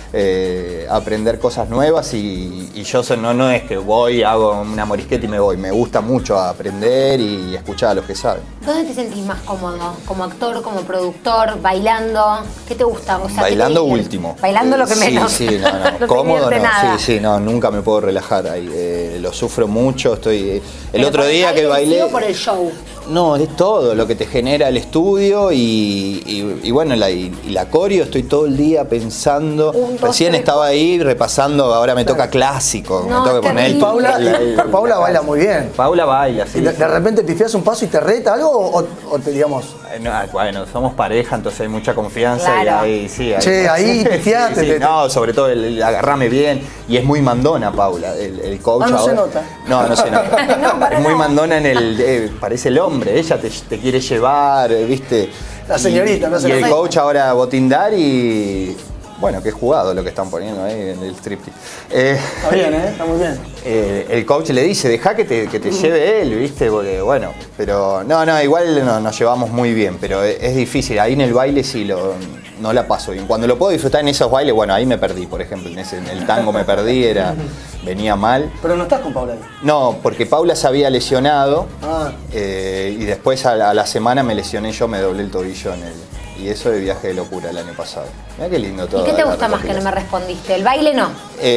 eh, aprender cosas nuevas y, y yo soy- no, no es que voy, hago una morisqueta y me voy, me gusta mucho aprender y escuchar a los que saben. ¿Dónde te sentís más cómodo? ¿Como actor, como productor, bailando? ¿Qué te gusta? O sea, ¿qué te Bailando divierte? último. Bailando lo que Sí, menos. Sí, no, no. No te Cómodo no. divierte nada. Sí, sí, no, nunca me puedo relajar ahí. Eh, lo sufro mucho, estoy. El Pero otro por el día que baile, bailé. ¿sí o por el show? No, es todo lo que te genera el estudio y, y- y bueno, la, y, y la coreo, estoy todo el día pensando. Un, dos, Recién tres, estaba ahí repasando, ahora me toca clásico, No, me toca es poner el- Paula, el- el- Paula baila muy bien. Paula baila, sí. Y de, sí. de repente pifias un paso y te reta algo o, o te digamos. Eh, no, ah, bueno, somos pareja, entonces hay mucha confianza Claro. y ahí sí. Ahí, Che, ahí pifiaste, Sí, sí, te- no, sobre todo el, el agarrame bien. Y es muy mandona, Paula, el, el coach. Ah, no se ahora. nota. No, no se nota. No, para es muy nada. mandona en el. eh, parece el hombre, ella te, te quiere llevar, eh, ¿viste? La señorita, y, no se Y la el sé. coach ahora botindar y. Bueno, qué jugado lo que están poniendo ahí en el striptease. Eh, Está bien, ¿eh? Está muy bien. eh, el coach le dice, deja que te, que te lleve él, ¿viste? Porque, bueno, pero no, no, igual no, nos llevamos muy bien, pero es, es difícil. Ahí en el baile sí lo, no la paso bien. Cuando lo puedo disfrutar en esos bailes, bueno, ahí me perdí, por ejemplo. En, ese, en el tango me perdí, era, venía mal. Pero no estás con Paula ahí. No, porque Paula se había lesionado Ah. eh, y después a la, a la semana me lesioné yo, me doblé el tobillo en el... Y eso de viaje de locura el año pasado. Mirá qué lindo todo. ¿Y qué te la gusta más que no me recopilación. respondiste? ¿El baile no?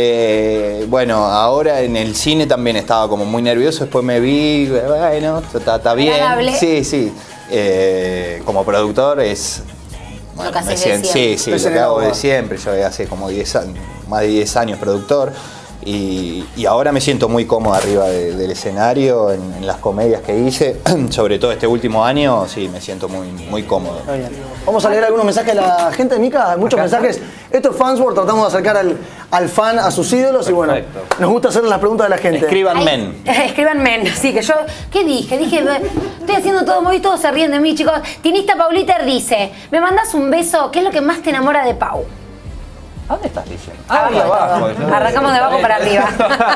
Eh, bueno, ahora en el cine también estaba como muy nervioso, después me vi, bueno, está, está bien. Agradable. Sí, sí. Eh, como productor es... Lo que haces me de siento- siempre. Sí, sí, Es lo en que el hago de agua. siempre. Yo hace como diez años, más de diez años productor. Y, y ahora me siento muy cómodo arriba de- del escenario, en, en las comedias que hice, sobre todo este último año, sí, me siento muy, muy cómodo. Está bien. Vamos a leer algunos mensajes de la gente, Mica. Muchos mensajes. Esto es Fansworld, tratamos de acercar al, al fan a sus ídolos y bueno, Perfecto. nos gusta hacer las preguntas de la gente. Escriban Ay, men. Escriban men, sí, que yo, ¿qué dije? Dije, estoy haciendo todo muy, todos se ríen de mí, chicos. Tinista Pauliter dice, ¿me mandás un beso? ¿Qué es lo que más te enamora de Pau? ¿A dónde estás diciendo? Abajo de todo. Arrancamos de abajo para arriba.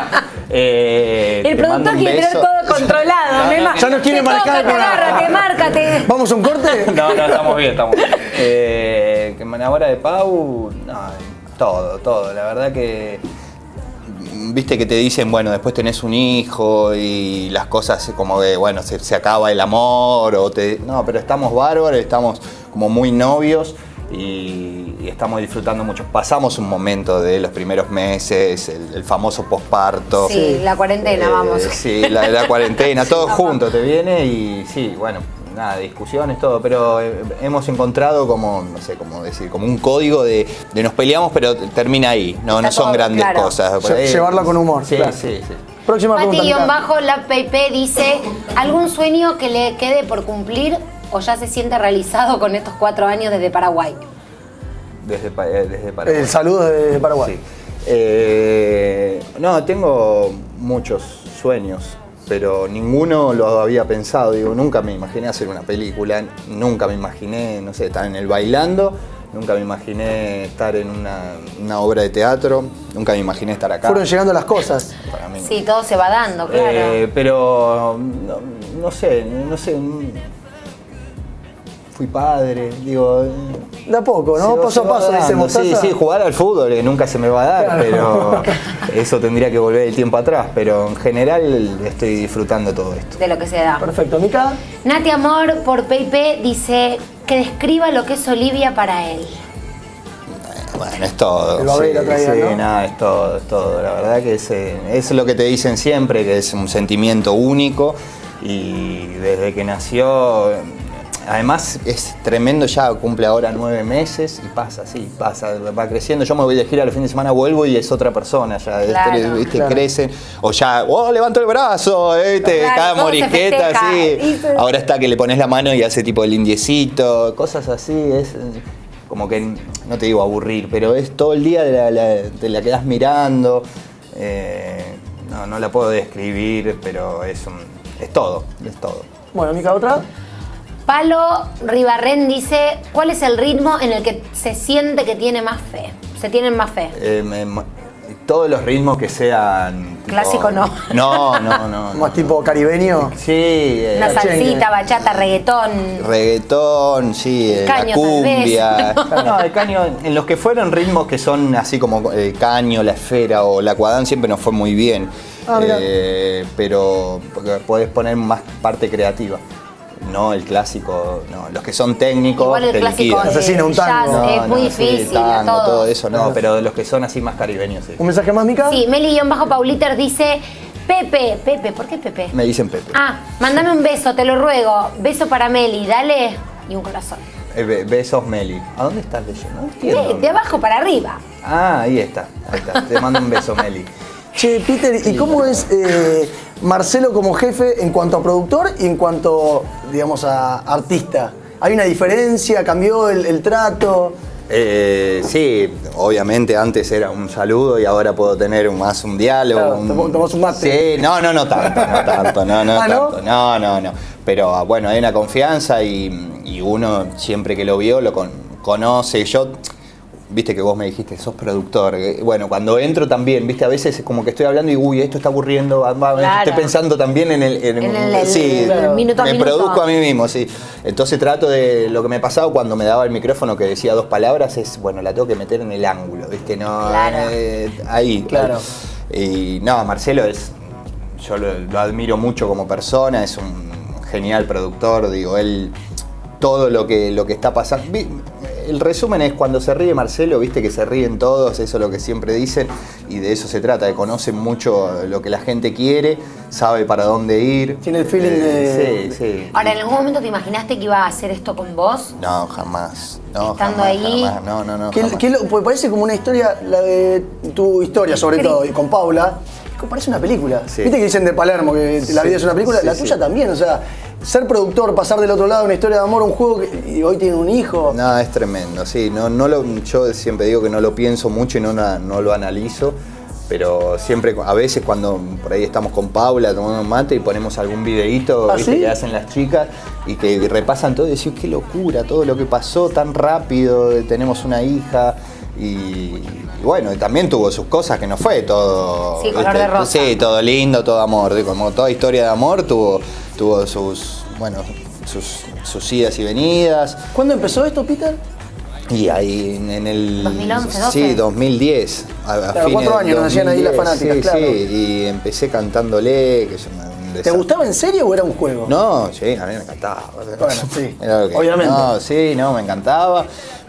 Eh, El te mando productor un quiere tener beso. todo controlado. Mema. ya nos quiere Te marcar el toca, programa. Agárrate, márcate. ¿Vamos a un corte? No, no, estamos bien, estamos bien. Eh, que me enamora de Pau, no, todo, todo. La verdad que, viste que te dicen, bueno, después tenés un hijo y las cosas como que, bueno, se, se acaba el amor, o te, no, pero estamos bárbaros, estamos como muy novios y, y estamos disfrutando mucho. Pasamos un momento de los primeros meses, el, el famoso posparto. Sí, la cuarentena, Eh, vamos. Sí, la, la cuarentena, todo junto te viene y sí, bueno, nada, discusiones, todo, pero eh, hemos encontrado como, no sé cómo decir, como un código de, de nos peleamos, pero termina ahí, no, Está no son todo grandes claro. cosas. Por Lle- ahí- llevarla con humor, Sí, claro. sí, sí. Próxima pregunta, Mica. Mati-bajo, la P P dice, ¿algún sueño que le quede por cumplir o ya se siente realizado con estos cuatro años desde Paraguay? Desde, Pa- eh, desde Paraguay. El saludo de Paraguay. Sí. Eh, no, tengo muchos sueños, pero ninguno lo había pensado. Digo, nunca me imaginé hacer una película, nunca me imaginé, no sé, estar en el bailando, nunca me imaginé estar en una, una obra de teatro, nunca me imaginé estar acá. Fueron llegando las cosas. Para mí. Sí, todo se va dando, claro. Eh, pero no, no sé, no sé. Fui padre, digo. De a poco, ¿no? Paso a paso, dice Mostaza. Sí, sí, jugar al fútbol, que nunca se me va a dar, claro. Pero eso tendría que volver el tiempo atrás. Pero en general estoy disfrutando todo esto. De lo que se da. Perfecto, Mica. Nati Amor por PayPay dice que describa lo que es Olivia para él. Bueno, es todo. El babero sí, traía, sí, ¿no? nada, es todo, es todo. La verdad que es, es lo que te dicen siempre, que es un sentimiento único. Y desde que nació. Además es tremendo, ya cumple ahora nueve meses y pasa, así, pasa, va creciendo. Yo me voy de gira el fin de semana, vuelvo y es otra persona, ya claro, este, ¿viste? Claro. Crecen. O ya, oh, levanto el brazo, ¿viste? Claro, Cada todo se morisqueta, festeja. así. Se... Ahora está que le pones la mano y hace tipo el indiecito, cosas así, es como que, no te digo aburrir, pero es todo el día de la, la, te la quedás mirando. Eh, no, no la puedo describir, pero es, un, es todo, es todo. Bueno, Mica, otra. Palo Ribarren dice, ¿cuál es el ritmo en el que se siente que tiene más fe? Se tienen más fe. Eh, me, todos los ritmos que sean... Tipo, clásico no. No, no, no. Más no, tipo no. caribeño. Sí. Eh, Una salsita, bachata, reggaetón. Reggaetón, sí, eh, caño, la cumbia. tal vez. No, el caño, en los que fueron ritmos que son así como el caño, la esfera o la aquadán siempre nos fue muy bien. Ah, eh, pero podés poner más parte creativa. No, el clásico, no. Los que son técnicos, igual el te clásico liquidan. Asesino, un tango. jazz, es No, muy no, difícil, sí, tango, todo. todo eso, no, Claro. pero los que son así más caribeños, sí. ¿Un mensaje más, Mica? Sí, Meli-Pauliter dice, Pepe, Pepe, ¿por qué Pepe? Me dicen Pepe. Ah, mándame un beso, te lo ruego. Beso para Meli, dale. Y un corazón. Eh, be- besos, Meli. ¿A dónde estás leyendo? No entiendo. Eh, de abajo para arriba. Ah, ahí está, ahí está. Te mando un beso, Meli. Che, Peter, ¿y cómo es eh, Marcelo como jefe en cuanto a productor y en cuanto, digamos, a artista? ¿Hay una diferencia? ¿Cambió el, el trato? Eh, sí, obviamente antes era un saludo y ahora puedo tener más un diálogo. Claro, un... tomás un mate. Sí, no, no, no tanto, no tanto, no, no ¿Ah, no? tanto, no, no, no. Pero bueno, hay una confianza y, y uno siempre que lo vio lo con- conoce. Yo, viste que vos me dijiste, sos productor. Bueno, cuando entro también, viste, a veces es como que estoy hablando y uy, esto está aburriendo, va, va, Claro. estoy pensando también en el, en, En el- el- sí, el minuto a me minuto. produzco a mí mismo, sí. Entonces trato de, lo que me pasaba cuando me daba el micrófono que decía dos palabras es, bueno, la tengo que meter en el ángulo, viste, no, Claro. eh, ahí. Claro. Y no, Marcelo es, yo lo, lo admiro mucho como persona, es un genial productor, digo, él, todo lo que, lo que está pasando. Vi- El resumen es cuando se ríe Marcelo, viste que se ríen todos, eso es lo que siempre dicen, y de eso se trata, de conoce mucho lo que la gente quiere, sabe para dónde ir. Tiene el feeling de- Sí, sí. Ahora, ¿en algún momento te imaginaste que iba a hacer esto con vos? No, jamás. No, Estando jamás, ahí. jamás. No, no, no. ¿Qué, jamás. qué lo- pues parece como una historia, la de tu historia sobre Cri- todo, y con Paula, que parece una película. Sí. Viste que dicen de Palermo que la Sí, vida es una película, sí, la sí. tuya también, o sea, ser productor, pasar del otro lado una historia de amor, un juego que, y hoy tiene un hijo. No, es tremendo, sí. No, no lo, yo siempre digo que no lo pienso mucho y no, na- no lo analizo, pero siempre, a veces cuando por ahí estamos con Paula tomando un mate y ponemos algún videíto, ¿Ah, ¿viste? sí? Que hacen las chicas y que repasan todo y decís, qué locura, todo lo que pasó tan rápido, tenemos una hija y, y bueno, y también tuvo sus cosas que no fue todo. Sí, color de rosa. Sí, todo lindo, todo amor, de- como toda historia de amor tuvo, tuvo sus, bueno, sus, sus idas y venidas. ¿Cuándo empezó esto, Peter? Y ahí en, en el... dos mil once, doce. Sí, dos mil diez. A, a Claro, fines cuatro del años nos hacían ahí las dos mil diez, fanáticas, sí, claro. Sí, y empecé cantándole, que es un ¿Te desastre. gustaba en serio o era un juego? No, sí, a mí me encantaba. Bueno, sí, Era lo que- obviamente. No, sí, no, me encantaba.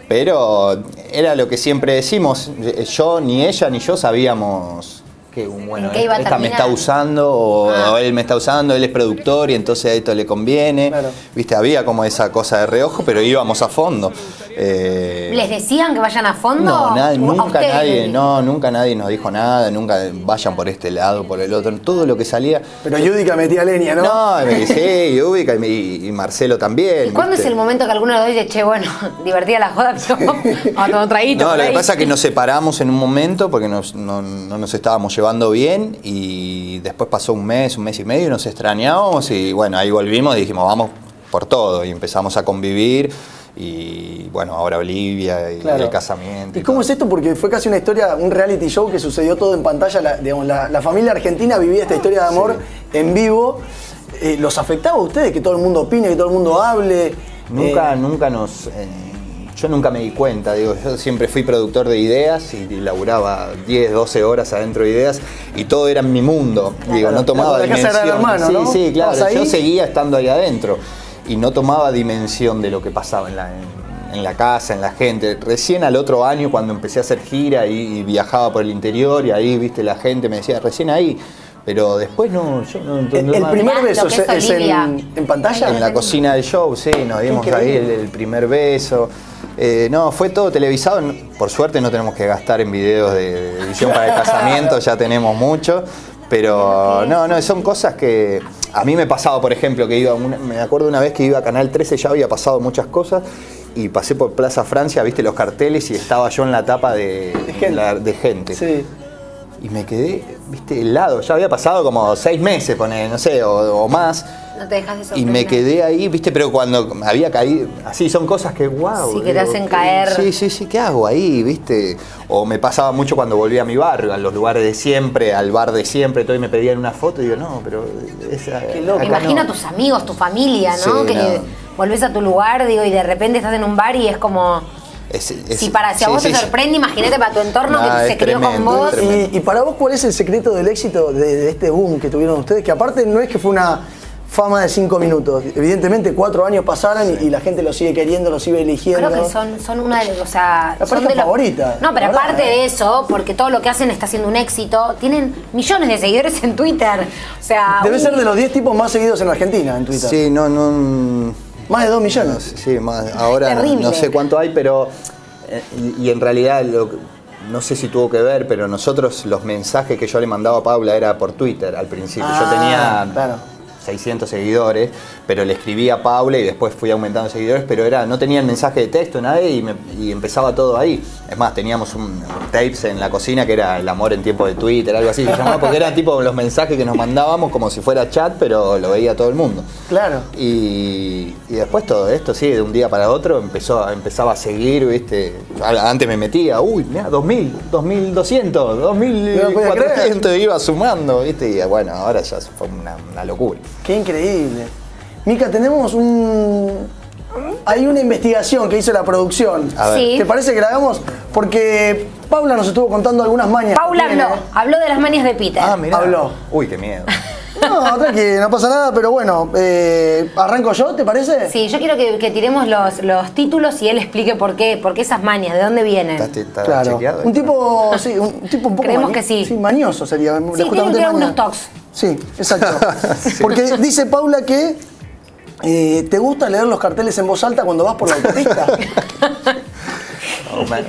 Pero era lo que siempre decimos. Yo, ni ella, ni yo sabíamos que, bueno, ¿En qué iba a esta me terminar? está usando o, Ah. o él me está usando, él es productor y entonces a esto le conviene. Claro. Viste, había como esa cosa de reojo, pero íbamos a fondo. Eh, ¿Les decían que vayan a fondo? no, nadie- ¿A nunca ustedes? nadie, no, nunca nadie nos dijo nada, nunca vayan por este lado, por el otro, todo lo que salía. Pero Yudica metía leña, ¿no? No, me- sí, Yubica y, y Marcelo también. ¿Y cuándo ¿viste? es el momento que alguno de los dos dice, che, bueno, divertida la joda, pero vamos a tomar un traguito? No, por lo que ahí"? pasa es que nos separamos en un momento porque nos- no, no nos estábamos llevando bien y después pasó un mes, un mes y medio y nos extrañábamos y bueno, ahí volvimos y dijimos vamos por todo y empezamos a convivir y bueno, ahora Olivia y Claro. el casamiento. ¿Y cómo es esto? Porque fue casi una historia, un reality show que sucedió todo en pantalla. La, digamos, la, la familia argentina vivía esta historia de amor sí. en vivo. Eh, ¿Los afectaba a ustedes que todo el mundo opine, que todo el mundo hable? Nunca, eh, nunca nos... Eh, yo nunca me di cuenta, digo, yo siempre fui productor de ideas y, y laburaba diez, doce horas adentro de ideas y todo era en mi mundo. Claro, digo, no tomaba la dimensión. Casa de Gran Hermano, sí, ¿no? sí, claro. Yo ahí? seguía estando ahí adentro y no tomaba dimensión de lo que pasaba en la, en, en la casa, en la gente. Recién al otro año, cuando empecé a hacer gira y, y viajaba por el interior y ahí, viste, la gente me decía, recién ahí. Pero después no, yo no ¿El, el primer beso es, es en, en pantalla? En la cocina del show, sí, nos dimos ahí el, el primer beso. Eh, no, fue todo televisado. Por suerte no tenemos que gastar en videos de, de edición para el casamiento, ya tenemos mucho. Pero no, no, son cosas que a mí me pasaba, por ejemplo, que iba, una, me acuerdo una vez que iba a Canal trece, ya había pasado muchas cosas y pasé por Plaza Francia, viste los carteles y estaba yo en la tapa de, de gente. La, de gente. Sí. Y me quedé, viste, helado. Ya había pasado como seis meses, poner, no sé, o, o más. No te dejas de sorprender. Y me quedé ahí, viste, pero cuando había caído, así son cosas que, wow. Sí, que te hacen caer. Sí, sí, sí, ¿qué hago ahí, viste? O me pasaba mucho cuando volví a mi barrio, a los lugares de siempre, al bar de siempre, todo y me pedían una foto y digo, no, pero esa, Qué loco. Imagino a no. tus amigos, tu familia, ¿no? Sí, que no. volvés a tu lugar, digo, y de repente estás en un bar y es como... Es, es, si para si a sí, vos sí, te sorprende, imagínate para tu entorno nah, que se crió con vos. Y, y para vos, ¿cuál es el secreto del éxito de, de este boom que tuvieron ustedes? Que aparte no es que fue una fama de cinco minutos. Evidentemente cuatro años pasaron sí. y, y la gente lo sigue queriendo, lo sigue eligiendo. Creo que son, son una de las... O sea, la son de favorita. No, pero aparte de eso, porque todo lo que hacen está siendo un éxito, tienen millones de seguidores en Twitter. O sea... Debe un... ser de los diez tipos más seguidos en Argentina en Twitter. Sí, no, no... Más de dos millones. No, sí, más. Ahora no, no sé cuánto hay, pero... Y, y en realidad, lo, no sé si tuvo que ver, pero nosotros los mensajes que yo le mandaba a Paula era por Twitter al principio. Ah, yo tenía claro. seiscientos seguidores, pero le escribí a Paula y después fui aumentando seguidores, pero era no tenía el mensaje de texto, nada, y, me, y empezaba todo ahí. Es más, teníamos un tapes en la cocina que era el amor en tiempo de Twitter, algo así se llamaba, porque eran tipo los mensajes que nos mandábamos como si fuera chat, pero lo veía todo el mundo. Claro. Y, y después todo esto, sí, de un día para otro empezó, empezaba a seguir, viste. Antes me metía, uy, mirá, dos mil, dos mil doscientos, dos mil cuatrocientos, iba sumando, viste, y bueno, ahora ya fue una, una locura. Qué increíble. Mica, tenemos un... Hay una investigación que hizo la producción. Sí. ¿Te parece que la hagamos? Porque Paula nos estuvo contando algunas mañas. Paula habló, habló de las mañas de Peter. Ah, mirá. Habló. Uy, qué miedo. No, tranqui, no pasa nada, pero bueno, eh, ¿arranco yo, te parece? Sí, yo quiero que, que tiremos los, los títulos y él explique por qué, por qué esas mañas, de dónde vienen. ¿Está, está Claro. chequeado? Un tipo, sí, un tipo un poco Creemos mani- que sí. Sí, mañoso sería. Sí, tiene que dar unos tocs. Sí, exacto. Porque dice Paula que eh, te gusta leer los carteles en voz alta cuando vas por la autopista. Oh, man.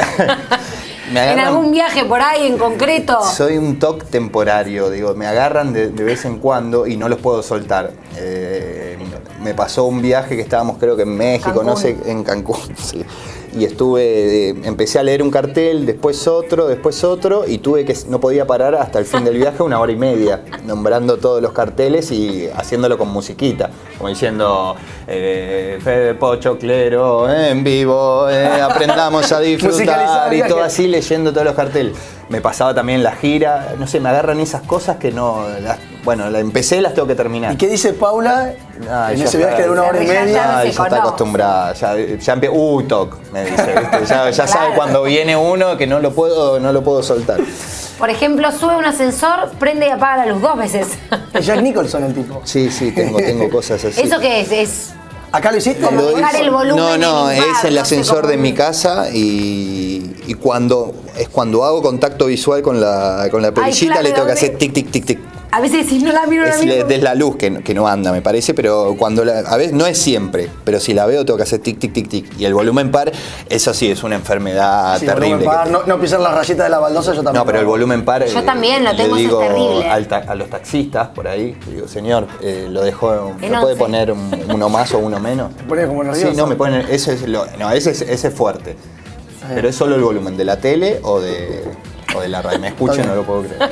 Me En agarran- algún viaje por ahí en concreto. Soy un toque temporario, digo, me agarran de, de vez en cuando y no los puedo soltar. Eh, me pasó un viaje que estábamos creo que en México, Cancún. no sé, en Cancún, sí. Y estuve, eh, empecé a leer un cartel, después otro, después otro, y tuve que, no podía parar hasta el fin del viaje una hora y media, nombrando todos los carteles y haciéndolo con musiquita, como diciendo, eh, Fede Pochoclero, eh, en vivo, eh, aprendamos a disfrutar, y todo así leyendo todos los carteles. Me pasaba también la gira, no sé, me agarran esas cosas que no, las, bueno, la empecé, las tengo que terminar. ¿Y qué dice Paula Ah, en ya ese está. viaje de una hora y Ya- ya media? no Ah, se ya está conoce. acostumbrada, ya, ya empie- uy, toc, me dice, ¿viste? Ya, ya sabe Claro. cuando viene uno que no lo puedo, no lo puedo soltar. Por ejemplo, sube un ascensor, prende y apaga la luz dos veces. Es Jack Nicholson el tipo. Sí, sí, tengo, tengo cosas así. ¿Eso qué es? Es ¿Acá lo hiciste? Como Lo bajar hice- el volumen No, no, en el bar, es el no sé ascensor cómo- de mi casa y, y cuando es cuando hago contacto visual con la, con la perillita claro, le tengo que ¿dónde? hacer tic, tic, tic, tic. A veces decís, no la miro, no la Es, miro. le- es la luz que, que no anda, me parece, pero cuando la, a veces no es siempre, pero si la veo tengo que hacer tic, tic, tic, tic. Y el volumen par, eso sí, es una enfermedad Sí, terrible. volumen par, que- no, no pisar las rayitas de la baldosa, yo también. No, pero el volumen par. Yo eh, también lo le tengo, eso es digo terrible. al ta- a los taxistas por ahí, digo, señor, eh, lo dejó, En ¿me puede once. poner un- uno más o uno menos? Te pones como nervioso. Sí, no, me ponen, ese es lo, no, ese es, ese es fuerte. Pero es solo el volumen de la tele o de, o de la radio. Me escuchen, no lo puedo creer.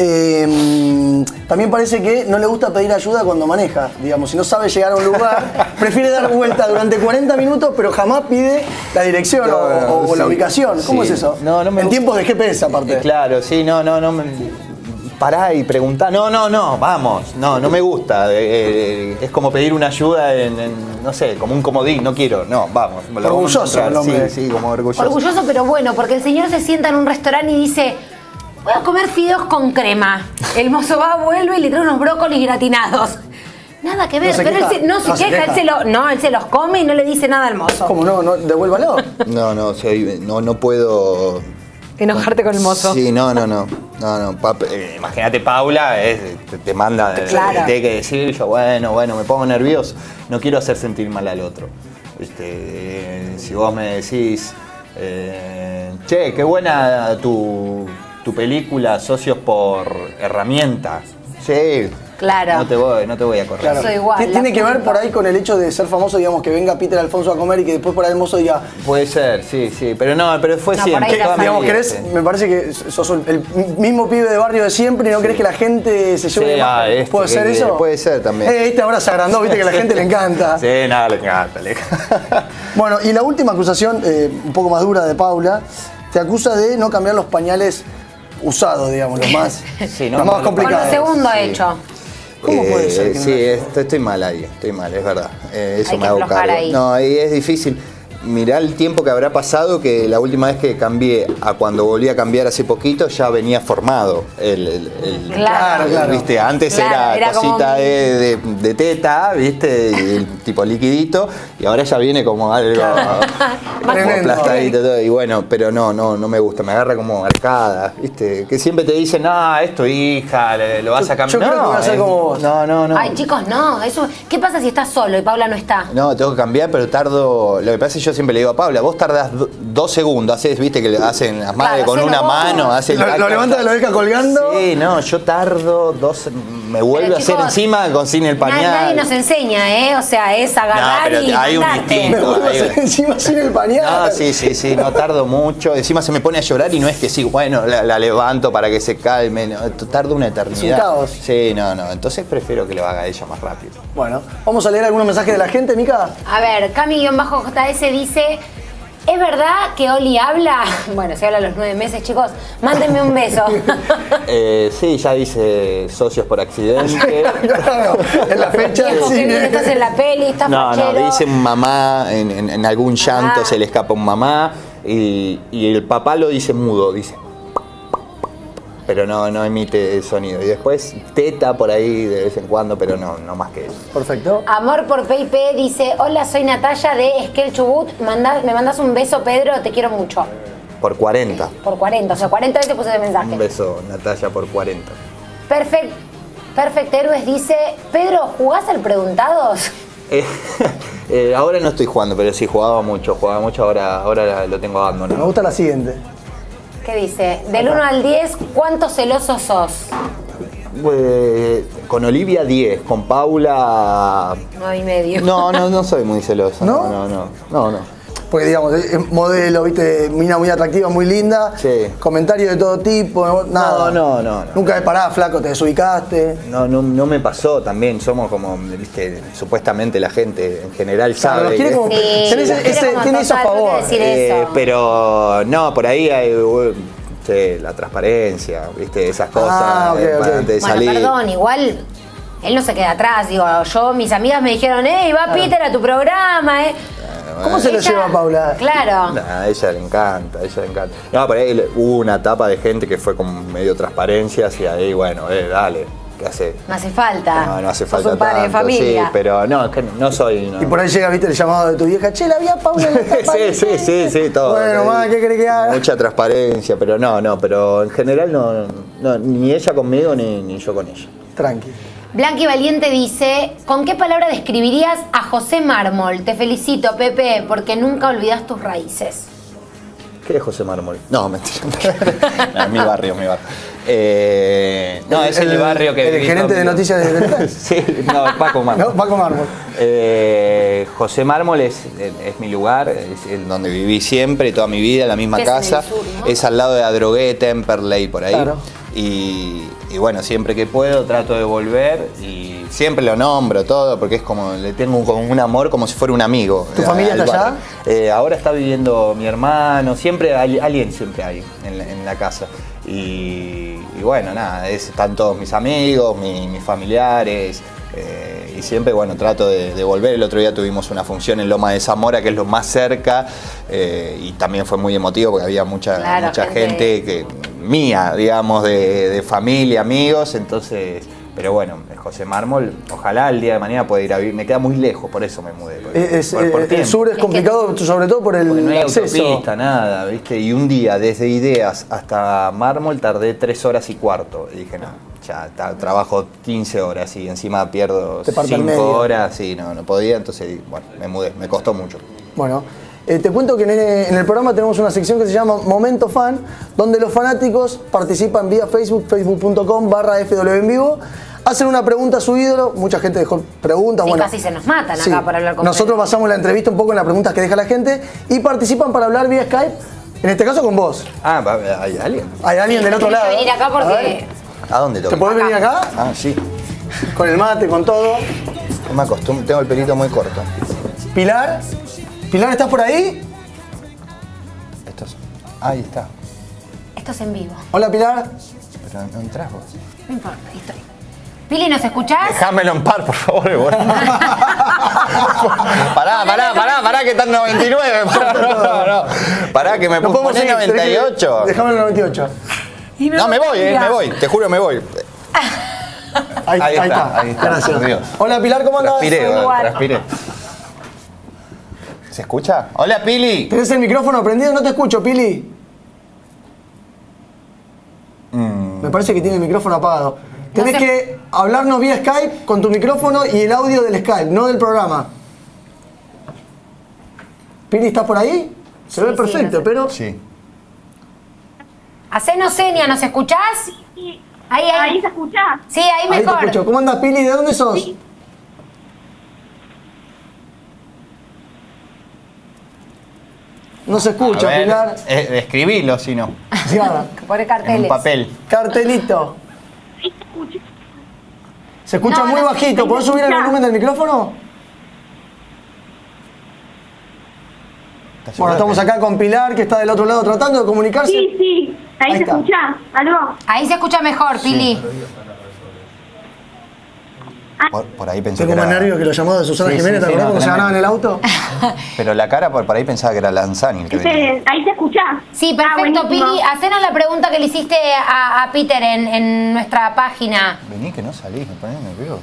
Eh, también parece que no le gusta pedir ayuda cuando maneja. Digamos, si no sabe llegar a un lugar, prefiere dar vuelta durante cuarenta minutos, pero jamás pide la dirección No, o, o sí, la ubicación. ¿Cómo sí. es eso? No, no me en gusta. tiempos de G P S, aparte. Eh, claro, sí, no, no, no. Me... Pará y preguntá. No, no, no, vamos. No, no me gusta. Eh, eh, es como pedir una ayuda en, en, no sé, como un comodín. No quiero. No, vamos. lo vamos a Orgulloso encontrar. el hombre. Sí, sí, como orgulloso. Orgulloso, pero bueno, porque el señor se sienta en un restaurante y dice: voy a comer fideos con crema. El mozo va, vuelve y le trae unos brócolis gratinados. Nada que ver, No se pero queja. él se, no se No se queja, queja. él se lo, no, él se los come y no le dice nada al mozo. ¿Cómo no? no devuélvalo. No, no, soy- no, no puedo. Enojarte con el mozo. Sí, no, no, no. no, no pa- eh, imagínate, Paula, es- te, te manda, eh, Claro. te tiene que decir, yo, bueno, bueno, me pongo nervioso. No quiero hacer sentir mal al otro. Este, eh, si vos me decís, eh, che, qué buena tu, tu película, Socios por Herramienta. Sí. Claro. No te voy, no te voy a correr. Claro. Soy igual, Ti- Tiene la que ver culpa. por ahí con el hecho de ser famoso, digamos, que venga Peter Alfonso a comer y que después por ahí el mozo diga, Puede ser, sí, sí. Pero no, pero fue No, por siempre. ahí la toda mi digamos, vida, querés, sí. me parece que sos el mismo pibe de barrio de siempre y no querés que la gente se lleve Sí, de más. ah, este, ¿Puede ser que- eso? puede ser también. Eh, este ahora se agrandó, viste que a la gente le encanta. Sí, nada, le encanta, le encanta. Bueno, y la última acusación, eh, un poco más dura de Paula, te acusa de no cambiar los pañales usados, digamos, los más, Sí, no, los no, más no. Con complicados. lo segundo Sí. hecho. ¿Cómo puede Eh, ser que no Sí, la- estoy, estoy mal ahí, estoy mal, es verdad. Eh, eso Hay me que hago aflojar cargo. ahí. No, y es difícil. Mirá el tiempo que habrá pasado, que la última vez que cambié a cuando volví a cambiar hace poquito ya venía formado el, el- el- Claro, claro. ¿viste? Antes Claro, era, era como cosita un- de, de- de teta, ¿viste? Y el tipo liquidito, y ahora ya viene como algo como Tremendo. aplastadito todo. Y bueno, pero no, no, no me gusta, me agarra como arcada, ¿viste? Que siempre te dicen, no, es tu hija, le- lo vas a cambiar. yo creo no, que voy a hacer es- como vos. No, no, no. Ay, chicos, no. Eso, ¿qué pasa si estás solo y Paula no está? No, tengo que cambiar, pero tardo. Lo que pasa es que yo siempre le digo a Paula, vos tardás do- dos segundos, haces, viste, que le hacen las madres Claro, con hacelo una vos. mano, hacen. Lo, lo levanta de la oreja colgando. Sí, no, yo tardo dos. Me vuelve a hacer chicos, encima con sin el Nadie, pañal. nadie nos enseña, ¿eh? O sea, es agarrar No, pero y hay un mandarte. instinto. Me vuelvo a hacer encima sin el pañal. No, sí, sí, sí, no tardo mucho. Encima se me pone a llorar y no es que sí, bueno, la, la levanto para que se calme. No, tardo una eternidad. Es un caos. Sí, no, no. Entonces prefiero que lo haga ella más rápido. Bueno, vamos a leer algunos mensajes de la gente, Mica. A ver, Cami-J S dice: ¿es verdad que Oli habla? Bueno, si habla a los nueve meses, chicos, mándenme un beso. Eh, sí, ya dice socios por accidente. Claro, en la fecha del Viejo, que bien cine. estás en la peli, estás No, no, fachero. dice un mamá, en, en- en algún llanto Ah. se le escapa un mamá y, y el papá lo dice mudo, dice. Pero no, no emite sonido. Y después teta por ahí de vez en cuando, pero no, no más que eso. Perfecto. Amor por P I P dice: hola, soy Natalia de Esquel Chubut. Manda- me mandas un beso, Pedro, te quiero mucho. Por cuarenta. Por cuarenta, o sea, cuarenta veces puse ese mensaje. Un beso, Natalia, por cuarenta. Perfect, Perfect Héroes dice: Pedro, ¿jugás al Preguntados? Eh, eh, ahora no estoy jugando, pero sí jugaba mucho, jugaba mucho, ahora, ahora lo tengo Me abandonado. gusta la siguiente. ¿Qué dice? Del uno al diez, ¿cuánto celoso sos? Eh, con Olivia diez, con Paula. nueve y medio. No, no, no soy muy celoso. ¿No? No, no, no. no, no. Porque digamos, es modelo, viste, mina muy atractiva, muy linda. Sí. Comentarios de todo tipo, nada. No, no, no, no. Nunca de parada, flaco, te desubicaste. No, no, no me pasó también, somos como, viste, supuestamente la gente en general Claro, sabe. los quiere que- como- Sí, tenés los quiere ese- como tiene eso a total, no favor. quiere decir Eh, eso. pero no, por ahí hay uh, sí, la transparencia, viste, esas cosas Ah, ok, eh, ok. antes de Bueno, salir. perdón, igual él no se queda atrás. Digo, yo, mis amigas me dijeron: ¡eh, va Peter a tu programa! Eh. ¿Cómo se lo Ella- lleva Paula? Claro. Nah, a ella le encanta, a ella le encanta. No, por ahí hubo una etapa de gente que fue con medio transparencia y ahí, bueno, eh, dale, ¿qué hace? No hace falta. No, no hace Sos falta un padre de tanto, familia. sí, pero no, es que no soy... no. Y por ahí llega, viste, el llamado de tu vieja. Che, la vi a Paula en la tapa. sí, sí, sí, sí, todo. Bueno, Sí. ma, ¿qué querés que haga? Mucha transparencia, pero no, no, pero en general no, no, ni ella conmigo ni, ni yo con ella. Tranqui. Blanqui Valiente dice: ¿con qué palabra describirías a José Mármol? Te felicito, Pepe, porque nunca olvidas tus raíces. ¿Qué es José Mármol? No, mentira. No, es mi barrio, mi barrio. Eh, no, es el, El- barrio que... el viví gerente todo de mi- noticias de Telefe. Sí, no, Paco Mármol. No, Paco Mármol. Eh, José Mármol es, es mi lugar, es el donde viví siempre, toda mi vida, en la misma Que es en el casa. sur, ¿no? Es al lado de Adrogué, Temperley, por ahí. Claro. Y, y bueno, siempre que puedo trato de volver y siempre lo nombro todo porque es como, le tengo un, como un amor como si fuera un amigo. ¿Tu familia está allá? Eh, ahora está viviendo mi hermano, siempre hay, alguien siempre hay en la, en la casa. Y, y bueno, nada, es, están todos mis amigos, mi, mis familiares. Eh, y siempre, bueno, trato de, de volver. El otro día tuvimos una función en Loma de Zamora, que es lo más cerca, eh, y también fue muy emotivo porque había mucha, Claro, mucha gente- gente que, mía, digamos, de, de familia, amigos, entonces... Pero bueno, José Mármol, ojalá el día de mañana pueda ir a vivir. Me queda muy lejos, por eso me mudé. por- Es- por- por el tiempo. sur es complicado, sobre todo por el Porque no hay acceso. autopista, nada, ¿viste? Y un día, desde Ideas hasta Mármol, tardé tres horas y cuarto. Y dije, no, ya ta- trabajo quince horas y encima pierdo Te parte al cinco medio. horas y no, no podía. Entonces, bueno, me mudé, me costó mucho. Bueno, eh, te cuento que en el, en el programa tenemos una sección que se llama Momento Fan, donde los fanáticos participan vía Facebook, facebook punto com barra F W en vivo, hacen una pregunta a su ídolo, mucha gente dejó preguntas. Y bueno, casi se nos matan sí. acá para hablar con Nosotros Pedro. basamos la entrevista un poco en las preguntas que deja la gente y participan para hablar vía Skype, en este caso con vos. Ah, va- ¿hay alguien? Hay alguien Sí, del otro tenés lado. que venir acá A porque... ver, ¿A dónde toca? ¿te podés venir acá? Ah, sí. Con el mate, con todo. No me acostumbro, tengo el pelito muy corto. Pilar, Pilar, ¿estás por ahí? Esto es- ahí está. Esto es en vivo. Hola Pilar. Pero no entras vos. No importa, ahí estoy. Pili, ¿nos escuchás? Déjamelo en par, por favor. Bueno. pará, pará, pará, pará, que está en noventa y nueve. Pará, no, no, no. Pará, que me No puse podemos en seguir, noventa y ocho. Dejame en noventa y ocho. No, me voy, eh, me voy. Te juro, me voy. Ahí, Ahí ahí está, ahí está. Gracias. Dios. Hola Pilar, ¿cómo andás? Transpiré, Soy bueno, igual. transpiré. ¿Se escucha? Hola, Pili. ¿Tenés el micrófono prendido? No te escucho, Pili. Mm, Me parece que tiene el micrófono apagado. Tenés sé. que hablarnos vía Skype con tu micrófono y el audio del Skype, no del programa. Pili, ¿estás por ahí? Se ve Sí, perfecto, sí, no sé. pero... sí. Hacenos seña, ¿nos escuchás? Ahí, ahí. Ahí se escucha. Sí, ahí Ahí te mejor. escucho. ¿Cómo andas, Pili? ¿De dónde sos? No se escucha, A ver, Pilar. eh, escribilo, si no. Sí, ahora. Pone En carteles. un papel. Cartelito. Ahí se escucha. Se escucha No, muy no, bajito. ahí ¿Podés se subir el escucha. volumen del micrófono? ¿Estás segura Bueno, estamos que- acá con Pilar, que está del otro lado tratando de comunicarse. Sí, sí. Ahí, Ahí se está. escucha. ¿Aló? Ahí se escucha mejor, Pili. Por, por ahí pensé Tengo que más era... nervios que los llamados de Susana Sí, Jiménez, sí, ¿te sí, acordás no, cuando se ganaba en el auto? Pero la cara por, por ahí pensaba que era Lanzani el que venía. Este, ahí se escucha. Sí, Ah, perfecto, buenísimo. Pili. Hacenos la pregunta que le hiciste a, a Peter en, en nuestra página. Vení que no salís, me ponés nervioso.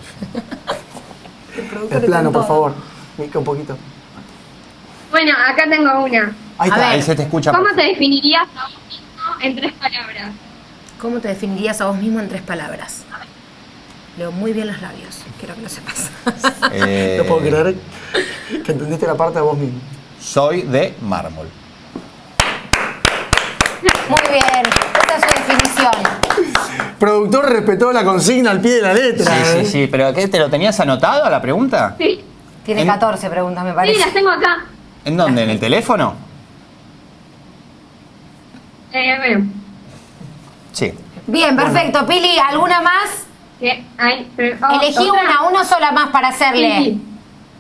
El plano, por favor. Mica un poquito. Bueno, acá tengo una. Ahí A está. ver. Ahí se te escucha. ¿Cómo perfecto. te definirías a vos mismo en tres palabras? ¿Cómo te definirías a vos mismo en tres palabras? Leo muy bien los labios, quiero que lo sepas. Eh, No puedo creer que entendiste la parte de vos mismo. Soy de mármol. Muy bien, esa es su definición. Productor respetó la consigna al pie de la letra. Sí, sí, ¿eh? sí. ¿Pero qué? ¿Te lo tenías anotado a la pregunta? Sí. Tiene En- catorce preguntas, me Sí, parece. las tengo acá. ¿En dónde? ¿En el teléfono? Eh, bueno. Sí. Bien, perfecto. Pili, ¿alguna más? Que hay, pero- oh, Elegí otra. una, una sola más para hacerle. Sí, sí.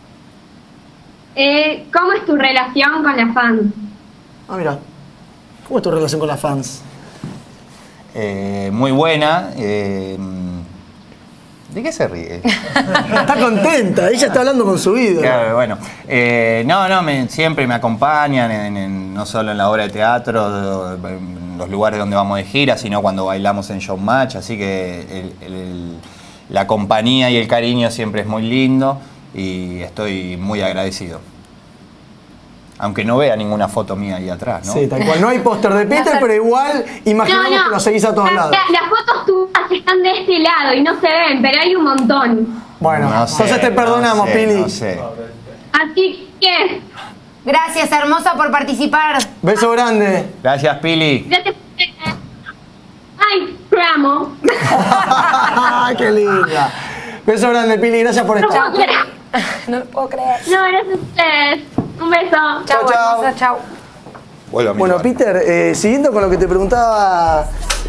Eh, ¿Cómo es tu relación con la fan? Ah, mira. ¿Cómo es tu relación con las fans? Eh, muy buena. eh, ¿De qué se ríe? Está contenta, ella está hablando con su ídolo. Claro, bueno. Eh, no, no, me- siempre me acompañan, en- en- no solo en la obra de teatro, en los lugares donde vamos de gira, sino cuando bailamos en Showmatch, así que el- el- la compañía y el cariño siempre es muy lindo y estoy muy agradecido. Aunque no vea ninguna foto mía ahí atrás, ¿no? Sí, tal cual. No hay póster de Peter, pero igual imaginamos No, no. que lo seguís a todos La- lados. la- las fotos tuyas están de este lado y no se ven, pero hay un montón. Bueno, No sé, entonces te perdonamos, no sé, Pili. No sé. Así que, Gracias, hermosa, por participar. Beso grande. Gracias, Pili. gracias. Ay, te amo. Qué linda. Beso grande, Pili. Gracias por No estar. puedo creer. No lo puedo creer. No, gracias a ustedes. Un beso. Chau, chau. hermosa, chau. Vuelvo a mi Bueno, lugar. Peter, eh, siguiendo con lo que te preguntaba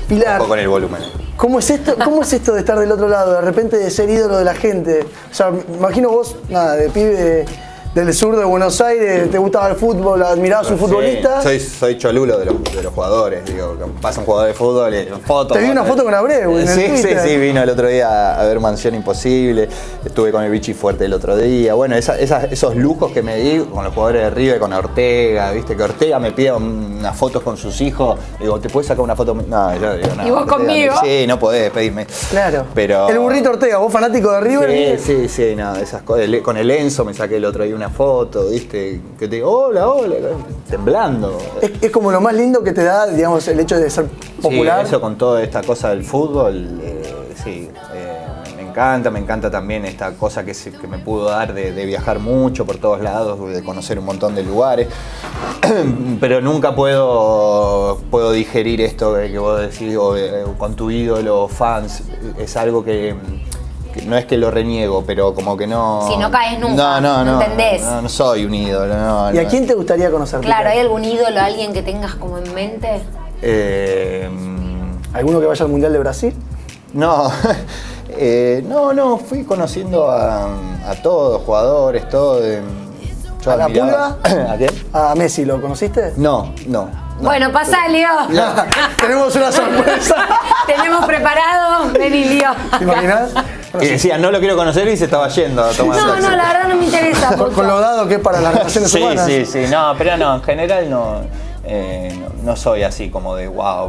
Pilar, Ojo con el volumen. ¿cómo es, esto, ¿cómo es esto de estar del otro lado? De repente de ser ídolo de la gente. O sea, me imagino vos, nada, de pibe de, del sur de Buenos Aires, te gustaba el fútbol, admirabas a un futbolista. Sí, soy, soy cholulo de los, de los jugadores, digo, pasa un jugador de fútbol y fotos. Te vi una foto con Abreu en el Sí, sí, Twitter. sí, vino el otro día a ver Mansión Imposible, estuve con el Vichy Fuerte el otro día. Bueno, esa, esas, esos lujos que me di con los jugadores de River, con Ortega, viste, que Ortega me pide unas fotos con sus hijos, digo, ¿te puedes sacar una foto? No, yo digo, no. ¿Y vos Ortega, conmigo? Sí, no podés pedirme. Claro. Pero... El burrito Ortega, vos fanático de River. Sí, sí, sí, no, esas cosas. Con el Enzo me saqué el otro día una foto, ¿viste? Que te digo, hola, hola, temblando. Es, es como lo más lindo que te da, digamos, el hecho de ser popular. Sí, eso con toda esta cosa del fútbol, eh, sí, eh, me encanta, me encanta también esta cosa que, se, que me pudo dar de, de viajar mucho por todos lados, de conocer un montón de lugares, pero nunca puedo, puedo digerir esto de que vos decís, o, eh, con tu ídolo, fans, es algo que... No es que lo reniego, pero como que no... Si no caes nunca, no, no, no no entendés. No, no soy un ídolo, no. ¿Y a no. quién te gustaría conocer? Claro, ¿hay algún ídolo, alguien que tengas como en mente? Eh, ¿Alguno que vaya al Mundial de Brasil? No, eh, no, no, fui conociendo a, a todos, jugadores, todo. Eh, yo ¿A la admiraba- Pulga? ¿A quién? ¿A Messi lo conociste? No, no. No. Bueno, pasá, Leo. Tenemos una sorpresa. Tenemos preparado. Vení, Leo. ¿Te imaginas? Y decía, no lo quiero conocer y se estaba yendo a tomar No, taxi. no, la verdad no me interesa. Con, con lo dado que es para las relaciones Sí, humanas. sí, sí, no, pero no, en general no, eh, no, no soy así como de wow,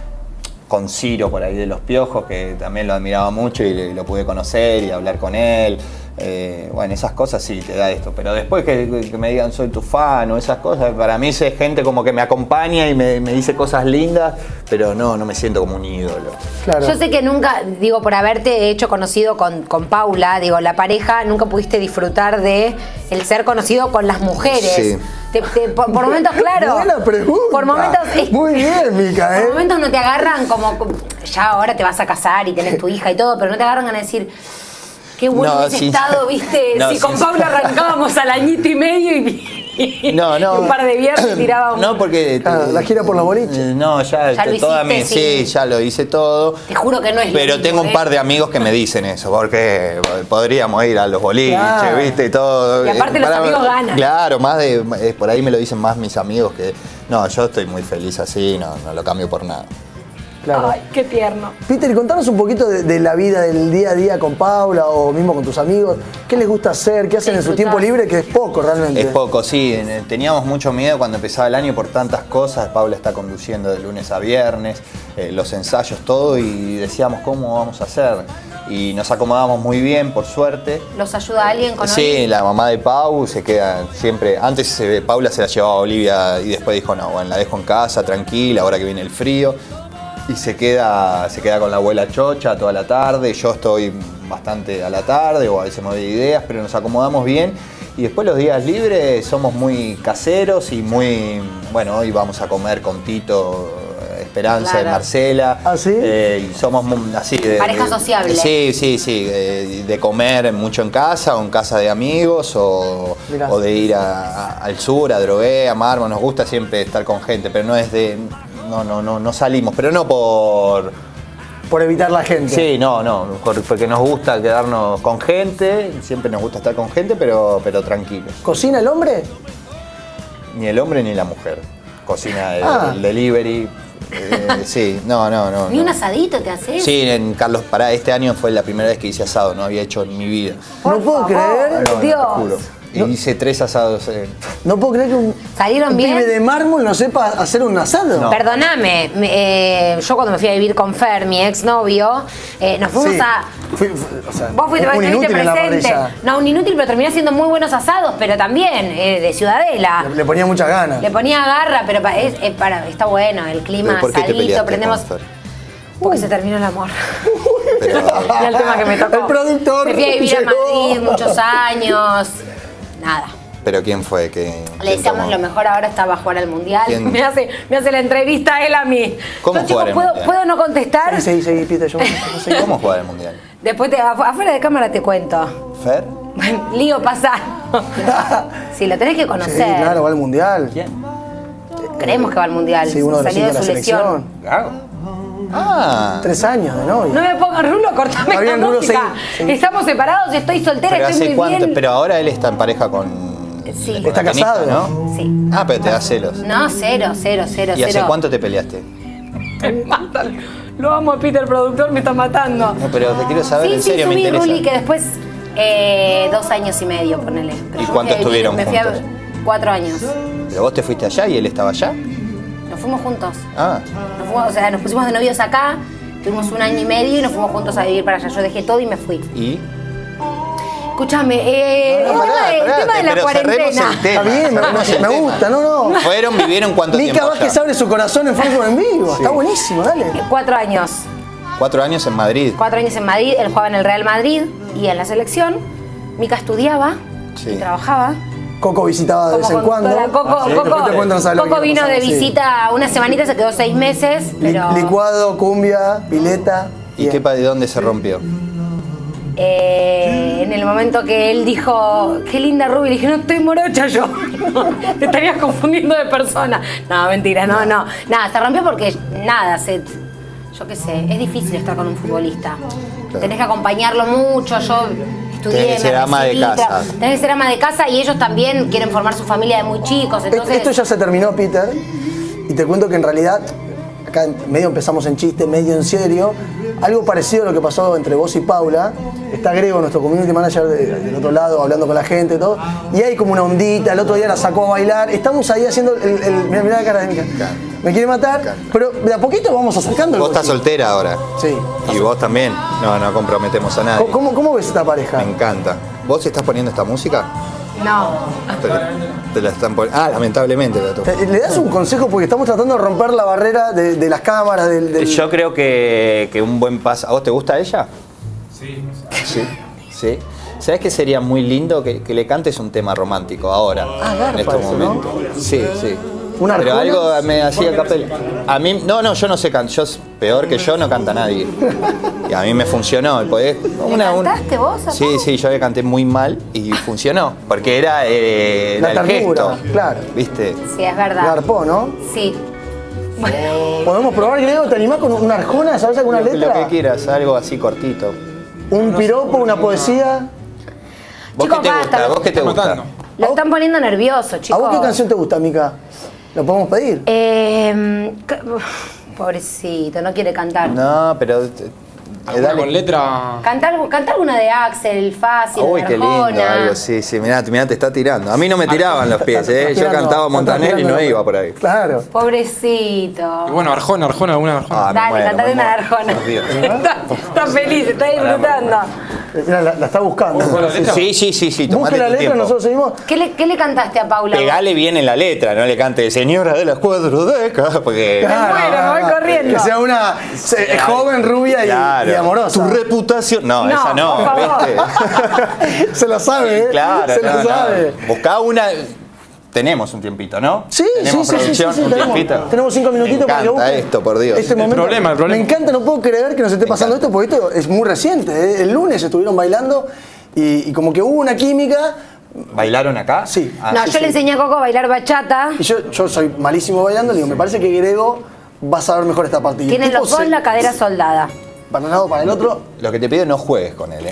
con Ciro por ahí de los Piojos, que también lo admiraba mucho y lo pude conocer y hablar con él. Eh, bueno, esas cosas sí te da esto, pero después que, que me digan soy tu fan o esas cosas, para mí es gente como que me acompaña y me, me dice cosas lindas, pero no, no me siento como un ídolo. Claro. Yo sé que nunca, digo, por haberte hecho conocido con, con Paula, digo, la pareja, nunca pudiste disfrutar de el ser conocido con las mujeres. Sí. Te- te- por, por momentos, claro. Buena pregunta. Por momentos. Muy bien, Mica, ¿eh? Por momentos no te agarran como. Ya ahora te vas a casar y tenés tu hija y todo, pero no te agarran a decir. Qué bueno No, hubiese sí. estado, viste, No, si sí, con sí. Paula arrancábamos al añito y medio y, No, no. y un par de viernes tirábamos. No, porque... Claro, la gira por los boliches. Eh, No, ya, Ya lo toda hiciste, mi, sí. sí, ya lo hice todo. Te juro que no es lo Pero mismo, tengo un ¿eh? par de amigos que me dicen eso, porque podríamos ir a los boliches, Claro. ¿viste? Y todo. Y aparte los amigos ganan. Claro, más de, eh, por ahí me lo dicen más mis amigos que. No, yo estoy muy feliz así, no, no lo cambio por nada. Claro. Ay, qué tierno. Peter, contanos un poquito de, de la vida del día a día con Paula o mismo con tus amigos. ¿Qué les gusta hacer? ¿Qué hacen en su tiempo libre? Que es poco realmente. Es poco, sí. eh, Teníamos mucho miedo cuando empezaba el año por tantas cosas. Paula está conduciendo de lunes a viernes, eh, los ensayos, todo, y decíamos, ¿cómo vamos a hacer? Y nos acomodamos muy bien, por suerte. ¿Los ayuda alguien con Sí, Oli? la mamá de Pau se queda siempre. Antes eh, Paula se la llevaba a Olivia y después dijo, no, bueno, la dejo en casa, tranquila, ahora que viene el frío. Y se queda, se queda con la abuela Chocha toda la tarde. Yo estoy bastante a la tarde o a veces me doy ideas, pero nos acomodamos bien. Y después los días libres somos muy caseros y muy. Bueno, hoy vamos a comer con Tito, Esperanza Claro. y Marcela. ¿Ah, sí? Eh, y somos muy- así de. Pareja de- sociable. Sí, sí, sí. eh, de comer mucho en casa o en casa de amigos o, Mirá. o de ir a- a- al sur, a Drogué, a Marmo. Nos gusta siempre estar con gente, pero no es de. No, no, no, no salimos, pero no por. Por evitar la gente. Sí, no, no, por- porque nos gusta quedarnos con gente, siempre nos gusta estar con gente, pero, pero tranquilos. ¿Cocina el hombre? Ni el hombre ni la mujer. Cocina el, Ah. el delivery. eh, sí, no, no, no. ¿Ni no. un asadito te haces? Sí, en Carlos Pará, este año fue la primera vez que hice asado, no había hecho en mi vida. No puedo creer. No, no, te Dios. juro. Y hice tres asados. eh. No puedo creer que un, ¿Salieron un bien? pibe de mármol no sepa hacer un asado. No. Perdóname, me- eh, yo cuando me fui a vivir con Fer, mi exnovio, eh, nos fuimos Sí. a. Fui- fui- o sea, Vos fuiste, un estuviste inútil en la presente. parrilla. No, un inútil, pero terminé haciendo muy buenos asados, pero también eh, de Ciudadela. Le, le ponía muchas ganas. Le ponía garra, pero pa- es, es para, está bueno, el clima ¿Pero ¿Por qué te asadito, peleaste prendemos. con Fer? Porque se terminó el amor. Pero- Era el tema que me tocó. El productor Me fui a vivir a llegó. Madrid muchos años. Nada. ¿Pero quién fue? que Le deseamos lo mejor, ahora está, va a jugar al mundial. ¿Quién? Me hace, me hace la entrevista él a mí. ¿Cómo Yo, chicos, jugar al ¿puedo, Mundial? ¿puedo no contestar? Sí, sí, sí, Peter, yo no sé. ¿Cómo juega el mundial? Después te, afu- afuera de cámara te cuento. ¿Fer? Lío pasar. Sí, lo tenés que Sí, conocer. claro, va al mundial. ¿Quién? Creemos que va al mundial. Sí, uno de los Salió cinco de de su la lesión. selección. Gago. Ah. Tres años de novio. No me pongas rulo, cortame Está bien, la Rulo, música. sí, sí. Estamos separados, estoy soltera, Pero estoy hace muy cuánto, bien. pero ahora él está en pareja con. Sí. con Está la tenista, casado, ¿no? Sí. Ah, pero te da celos. No, cero, cero, cero, ¿Y hace cero. cuánto te peleaste? Me matan. Lo amo a Peter, el productor, me está matando. No, pero te quiero saber, Sí, en sí, serio, me subí, interesa. Ruli, que después eh, dos años y medio, ponele. Pero ¿Y yo cuánto me fui a vivir- estuvieron me fui a- juntos? Cuatro años. ¿Pero vos te fuiste allá y él estaba allá? Nos fuimos juntos. Ah. Nos fuimos, o sea, nos pusimos de novios acá, tuvimos un año y medio y nos fuimos juntos a vivir para allá. Yo dejé todo y me fui. ¿Y? Escúchame, eh, No, no, el tema, pará, de, el pará, tema de la pero cerremos cuarentena. el tema. Está bien, me, me- me gusta, no, no. Fueron, vivieron cuánto Mica tiempo Vázquez allá? abre su corazón en fútbol en vivo. Está buenísimo, dale. Cuatro años. Cuatro años en Madrid. Cuatro años en Madrid, él jugaba en el Real Madrid y en la selección. Mica estudiaba Sí. y trabajaba. Coco visitaba de vez en Como cuando. conductora. Coco, Ah, sí. Coco- Después te cuentan, ¿sabes lo que Coco iba a vino pasar? de Sí. visita una semanita, se quedó seis meses, Li- pero Licuado, cumbia, pileta. ¿Y qué pa- de dónde se rompió? eh, en el momento que él dijo, qué linda Ruby, le dije, no estoy morocha yo. Te estarías confundiendo de persona. No, mentira, no, no. Nada, se rompió porque, nada, se, yo qué sé, es difícil estar con un futbolista. Claro. Tenés que acompañarlo mucho, yo estudié, Tenés que ser me ama de recibí, casa. tra- Tenés que ser ama de casa y ellos también quieren formar su familia de muy chicos, entonces... Esto ya se terminó, Peter. Y te cuento que en realidad, acá medio empezamos en chiste, medio en serio. Algo parecido a lo que pasó entre vos y Paula. Está Grego, nuestro community manager de- del otro lado, hablando con la gente y todo. Y hay como una ondita, el otro día la sacó a bailar. Estamos ahí haciendo el... el mirá, mirá la cara de Mica. Me quiere matar, pero de a poquito vamos acercando el Vos estás bolsillo. soltera ahora. Sí. Y vos también. No, no comprometemos a nadie. ¿Cómo, cómo, cómo ves esta pareja? Me encanta. ¿Vos estás poniendo esta música? No. Te, te la están poniendo. Ah, lamentablemente. Beto. ¿Te- ¿Le das un consejo? Porque estamos tratando de romper la barrera de, de las cámaras, del... del- Yo creo que, que un buen paso. ¿A vos te gusta ella? Sí. Sí. Sí. ¿Sabes qué sería muy lindo? Que, que le cantes un tema romántico ahora. Ah, garpa en estos eso, ¿no? momentos. Sí, sí. ¿Una Pero arjona? algo me hacía capela. A mí, no, no, yo no sé cantar. Yo, peor que yo no canta nadie. Y a mí me funcionó. ¿Podés? Una, un- ¿Cantaste vos? a Sí, Pau? sí, yo le canté muy mal y funcionó. Porque era, eh, La era el ternura, gesto. claro. ¿Viste? Sí, es verdad. Garpó, ¿no? Sí. ¿Podemos probar, Grego? ¿Te animás con una arjona? ¿Sabes alguna Lo, letra? lo que quieras, algo así cortito. ¿Un piropo, una poesía? ¿Vos Chicos, qué te basta. gusta? ¿Vos qué te gusta? Lo están poniendo nervioso, chicos. ¿A vos qué canción te gusta, Mica? ¿Lo podemos pedir? Eh, ca- uf, pobrecito, no quiere cantar. No, pero. eh, ¿Alguna dale. con letra? Canta, algo- canta alguna de Axel, Fácil, Uy, de qué lindo, Arjona. algo, sí, sí, mirá, mirá, te está tirando. A mí no me tiraban los pies, ¿eh? Yo tirando, cantaba está Montaner y tirando no la- iba por ahí. Claro. Pobrecito. Y bueno, Arjona, Arjona, alguna de Arjona. Ah, me Dale, muero, cantate me una de muero. Arjona. Por Dios. Está, está feliz, está disfrutando. Mira, la, la está buscando. ¿Con la letra? Sí, sí, sí, sí, Busque tomate la tu letra, tiempo. nosotros seguimos. ¿Qué le, qué le cantaste a Paula? Pegale bien en la letra, no le cante señora de las cuatro décadas, porque... Claro, muero, me voy corriendo. Que sea una se- joven, rubia y, Claro. y amorosa. Tu reputación... No, No, esa no, por favor. ¿viste? Se la sabe, ¿eh? Claro, Se no, la no. sabe. Buscá una... Tenemos un tiempito, ¿no? Sí, sí, ¿Tenemos sí, sí, sí, producción? sí, ¿Un tenemos, tiempito? tenemos cinco minutitos Me para que encanta busque esto, por Dios. Este momento. problema, el problema. Me encanta, no puedo creer que nos esté pasando esto, porque esto es muy reciente. ¿eh? El lunes estuvieron bailando y, y como que hubo una química. ¿Bailaron acá? Sí. Ah, No, sí, yo sí. le enseñé a Coco a bailar bachata. Y yo, yo soy malísimo bailando, le digo, me parece que Grego va a saber mejor esta partida. Y el Tienen tipo los dos se- la cadera soldada. Para un lado, para el otro, Lo que te pido es no juegues con él, ¿eh?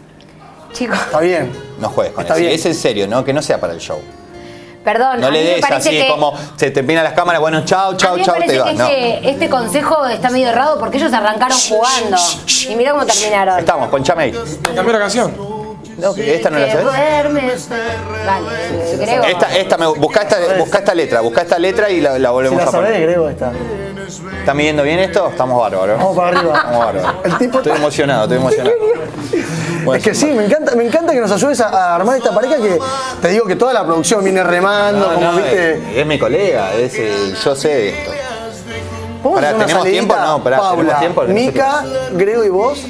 Chicos, está bien. No juegues con Está él. Si bien. es en serio, ¿no? Que no sea para el show. perdón. No a le mí me des parece así que, como se te empinan las cámaras, bueno, chao, a chao, mí me chao, parece te vas. que No. este, este consejo está medio errado porque ellos arrancaron jugando. Y mira cómo terminaron. Estamos, ponchame ahí. Cambió la canción. No, ¿esta no la Que sabes? duermes. Dale, eh, Grego. Esta, esta, me, buscá esta, buscá esta letra, buscá esta letra y la, la Si volvemos la a sabés, poner. Grego, esta. ¿Está midiendo bien esto? Estamos bárbaros. Vamos para arriba. Estamos bárbaros. El tipo Estoy está- emocionado, estoy emocionado. Bueno, Es que sí, me encanta, me encanta que nos ayudes a, a armar esta pareja que te digo que toda la producción viene remando, no, como no, viste. es, es mi colega, es, eh, yo sé de esto. ¿Podemos Pará, hacer una ¿tenemos salidita? tiempo? No, pará, Paula, ¿tenemos tiempo? Mica, Grego y vos,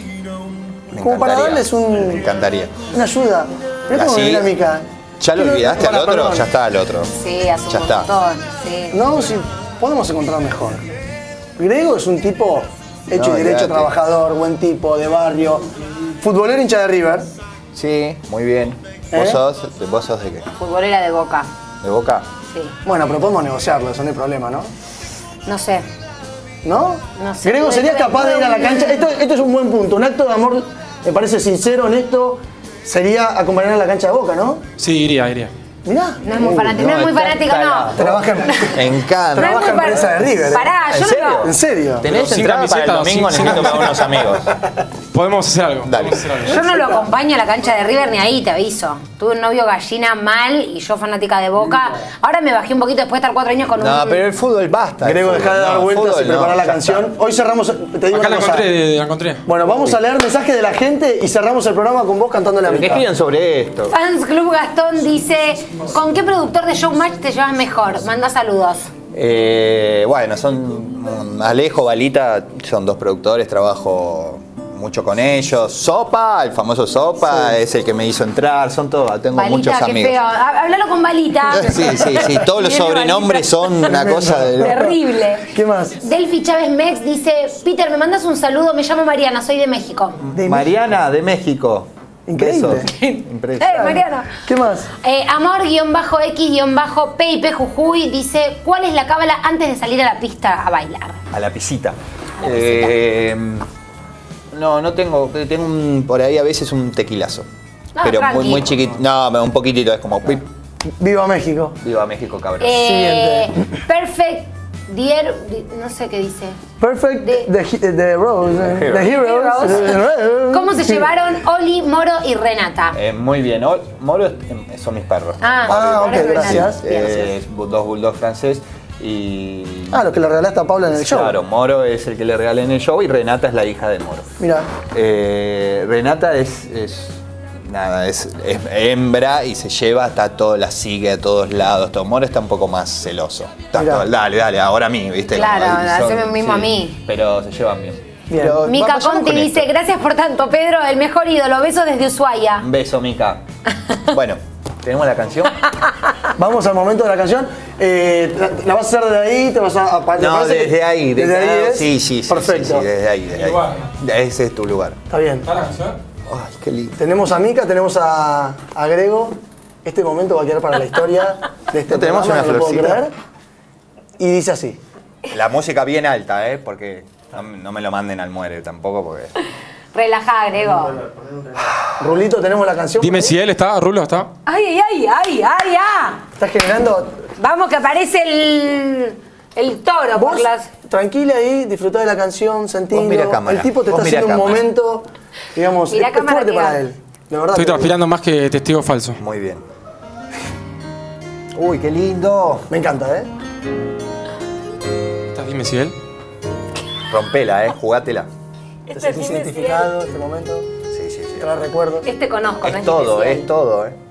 Me como para encantaría. darles un, Me encantaría. una ayuda. Mirá cómo Así- me mira Mica. ¿Ya lo Quiero- olvidaste al para, otro? perdón. Ya está el otro. Sí, hace Ya un está. montón. Sí. No, si podemos encontrar mejor. Grego es un tipo hecho No, y derecho, olvídate. trabajador, buen tipo, de barrio, futbolero hincha de River. Sí, muy bien. ¿Eh? ¿Vos sos, ¿Vos sos de qué? Futbolera de Boca. ¿De Boca? Sí. Bueno, pero podemos negociarlo, eso no hay problema, ¿no? No sé. ¿No? No sé. Grego, ¿serías capaz de ir a la cancha? Esto, esto es un buen punto. Un acto de amor, me parece sincero, honesto, sería acompañar a la cancha de Boca, ¿no? Sí, iría, iría. Mirá. No es muy fanático, no, no es muy fanático, no. Trabaja en, encanta. trabaja en prensa de River. Pará, yo ¿En serio? no. ¿En serio? ¿Tenés Sin entrada para el camiseta o domingo? sin- Necesito sin con unos amigos. Podemos hacer algo. Dale. podemos hacer algo. Yo no lo acompaño a la cancha de River ni ahí, te aviso. Tuve un novio gallina mal y yo fanática de Boca. Ahora me bajé un poquito después de estar cuatro años con un... No, pero el fútbol basta. el Grego, fútbol, deja de dar no, vueltas fútbol y preparar no, la ya canción. está. Hoy cerramos, te digo Acá una la cosa. encontré, la encontré. Bueno, vamos a leer mensajes de la gente y cerramos el programa con vos cantando la ¿Qué mitad. escriben sobre esto? Fans Club Gastón dice, ¿con qué productor de Showmatch te llevas mejor? Manda saludos. Eh, bueno, son um, Alejo, Balita, son dos productores, trabajo mucho con ellos. Sopa, el famoso Sopa, Sí. es el que me hizo entrar, son todos, tengo Balita, muchos qué amigos. feo. Ha- Háblalo con Balita. Sí, sí, sí, todos los Viene sobrenombres son una cosa de... Terrible. ¿Qué más? Delphi Chávez Mex dice, Peter, me mandas un saludo, me llamo Mariana, soy de México. De Mariana, de México. Increíble. Besos. Eh, Impresionante. Mariana. ¿Qué más? Eh, Amor-X-P I P Jujuy dice, ¿cuál es la cábala antes de salir a la pista a bailar? A la pisita. A la Eh, no, no tengo, tengo un, por ahí a veces un tequilazo. Ah, pero muy, tranqui. muy chiquito. No, un poquitito, es como... pip, Viva México. Viva México, cabrón. Eh, Perfect Dier, no sé qué dice. Perfect, De- the, the, the Rose, Hero. the Heroes. Heroes. ¿Cómo se llevaron Oli, Moro y Renata? Eh, muy bien. Ol- Moro es- eh, son mis perros. Ah, Ah, Moro y ok, Renata. gracias. Eh, dos bulldogs francés y... Ah, lo que le regalaste a Paula en el show. Claro, Moro es el que le regalé en el show y Renata es la hija de Moro. Mira, Eh, Renata es, es nada, es, es hembra y se lleva, está todo, la sigue a todos lados. Todo. Moro está un poco más celoso. Está Mirá. todo, dale, dale, ahora a mí, ¿viste? Claro, Como, ay, haceme lo mismo a mí. Pero se llevan bien. Bien. Pero Mica vayamos Conti con dice, esto. gracias por tanto, Pedro, el mejor ídolo, besos desde Ushuaia. Un beso, Mica. Bueno, tenemos la canción. vamos al momento de la canción. Eh, la, la vas a hacer desde ahí? ¿Te vas a, a- ¿te No, parece que- desde ahí. ¿Desde ahí es? Sí, sí, sí. Perfecto. Sí, sí, desde ahí, desde ahí. lugar. Ese es tu lugar. Está bien. ¿Está la canción? Ay, qué lindo. Tenemos a Mica, tenemos a, a Grego. Este momento va a quedar para la historia de este ¿No tenemos programa, una no lo puedo florcita? creer. Y dice así. La música bien alta, ¿eh? Porque no, no me lo manden al muere tampoco, porque... Relajá, Grego. Rulito, tenemos la canción. Dime si él está, Rulo está. Ay, ay, ay, ay, ay, ah. Estás generando. Vamos que aparece el, el toro por Vos, las... tranquila ahí, disfrutá de la canción, sentilo. Vos mira cámara, El tipo te vos está mira haciendo un cámara. momento, digamos, Mirá es, es cámara fuerte que para va. él. De verdad. Estoy te digo. transpirando más que testigo falso. Muy bien. Uy, qué lindo. Me encanta, ¿eh? ¿Estás dime si él? Rompela, ¿eh? Jugátela. ¿Te sentís identificado este momento? Sí, sí, sí. Trae recuerdos. Este conozco, no Es es todo, especial. es todo, ¿eh?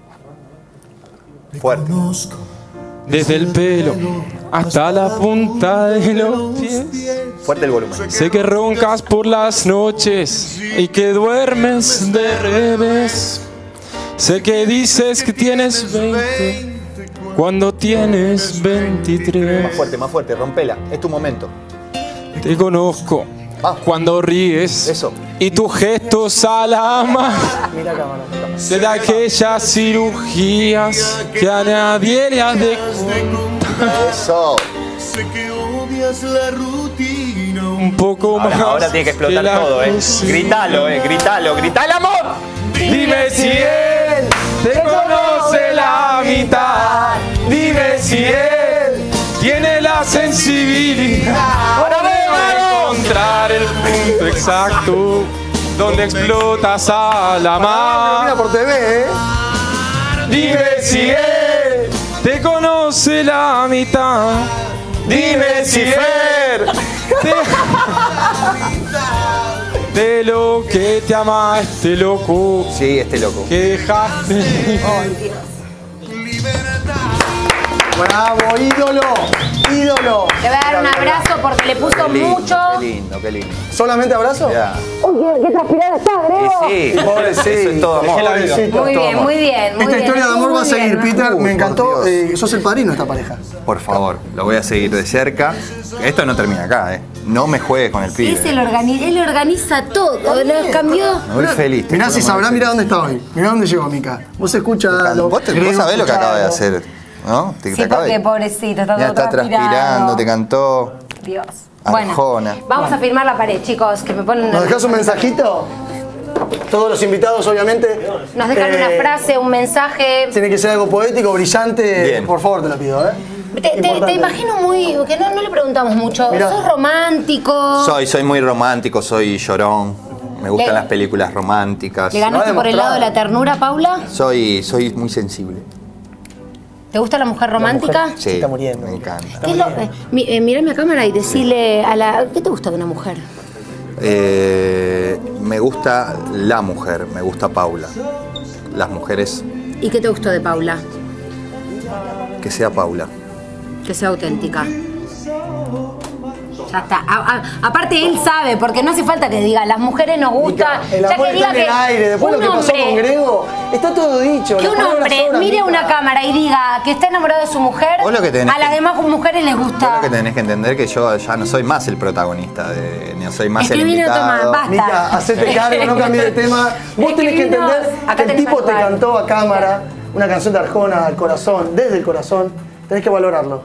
Fuerte. Desde el pelo hasta la punta de los pies. Fuerte el volumen. Sé que roncas por las noches y que duermes de revés. Sé que dices que tienes veinte cuando tienes Más veintitrés. fuerte, más fuerte. Rompela. Es tu momento. Te conozco Ah. cuando ríes Eso. y tus gestos a la mano. Mira cámara. Sé de aquellas cirugías que a nadie le has de Eso. un poco más. Ahora, ahora tiene que explotar la todo, ¿eh? cocina. Gritalo, ¿eh? Gritalo, gritalo, amor. Dime si él te conoce la mitad. Dime si él tiene la sensibilidad. Ahora debo encontrar el punto exacto donde explotas a la Mira mar. por T V, ¿eh? Dime si él te conoce la mitad. Dime si él te... de lo que te ama este loco Sí, este loco. que dejaste. Bravo, ídolo. Ídolo. Le voy a dar un abrazo porque le puso Qué lindo, mucho. qué lindo, qué lindo. ¿Solamente abrazo? Ya. Uy, qué, qué transpirada está, Grego. Sí, sí. Pobrecito. Eso es todo amor. Pobrecito. Muy bien, muy bien. Muy Esta bien. historia de amor Muy va a seguir, bien. Peter. Uy, Me encantó. por Dios. Eh, sos el padrino de esta pareja. Por favor, lo voy a seguir de cerca. Esto no termina acá, ¿eh? No me juegues con el pibe. Es el organi- él organiza todo. Lo cambió. Me voy feliz. Mirá si Te juro, sabrá, me voy mirá dónde está hoy. Mirá dónde llegó Mica. Vos escuchás. feliz. lo- ¿Vos, te- vos Grego sabés lo que acaba de escuchá, hacer ¿no? Te, Sí, te acaba porque de- pobrecito, está Ya todo está transpirado. transpirando, te cantó Dios. Bueno, Arjona. vamos a firmar la pared, chicos, que me ponen... ¿Nos dejás un mensajito? Todos los invitados, obviamente. Nos dejan eh, una frase, un mensaje. Tiene que ser algo poético, brillante. Bien. Por favor, te lo pido, ¿eh? Te, te- te Importante. imagino muy... que no, no le preguntamos mucho. Mirá. ¿Sos romántico? Soy, soy muy romántico, soy llorón. Me gustan Le- las películas románticas. ¿Le ganaste por el lado de la ternura, Paula? Soy, soy muy sensible. ¿Te gusta la mujer romántica? Sí, está muriendo. me encanta. ¿Qué es lo- eh, mi- eh, mirame a cámara y decirle a la... ¿Qué te gusta de una mujer? Eh, me gusta la mujer, me gusta Paula. Las mujeres, ¿Y qué te gustó de Paula? que sea Paula. Que sea auténtica. Ya está. A- a- aparte él sabe, porque no hace falta que diga, las mujeres nos gusta. El ya amor que está diga en el que aire. Después lo un que pasó hombre- con Grego, está todo dicho. Que las un palabras hombre sobran, mire a Mica. una cámara y diga que está enamorado de su mujer, Vos lo que tenés a las que- demás mujeres les Vos gusta. lo que tenés que entender que yo ya no soy más el protagonista, de, no soy más el Escribile, Tomás, invitado. basta. Mica, hacete cargo, no cambies de tema. Vos tenés que Escribinos. entender Acá que el tenés tipo te igual. cantó a cámara una canción de Arjona al corazón, desde el corazón. Tenés que valorarlo.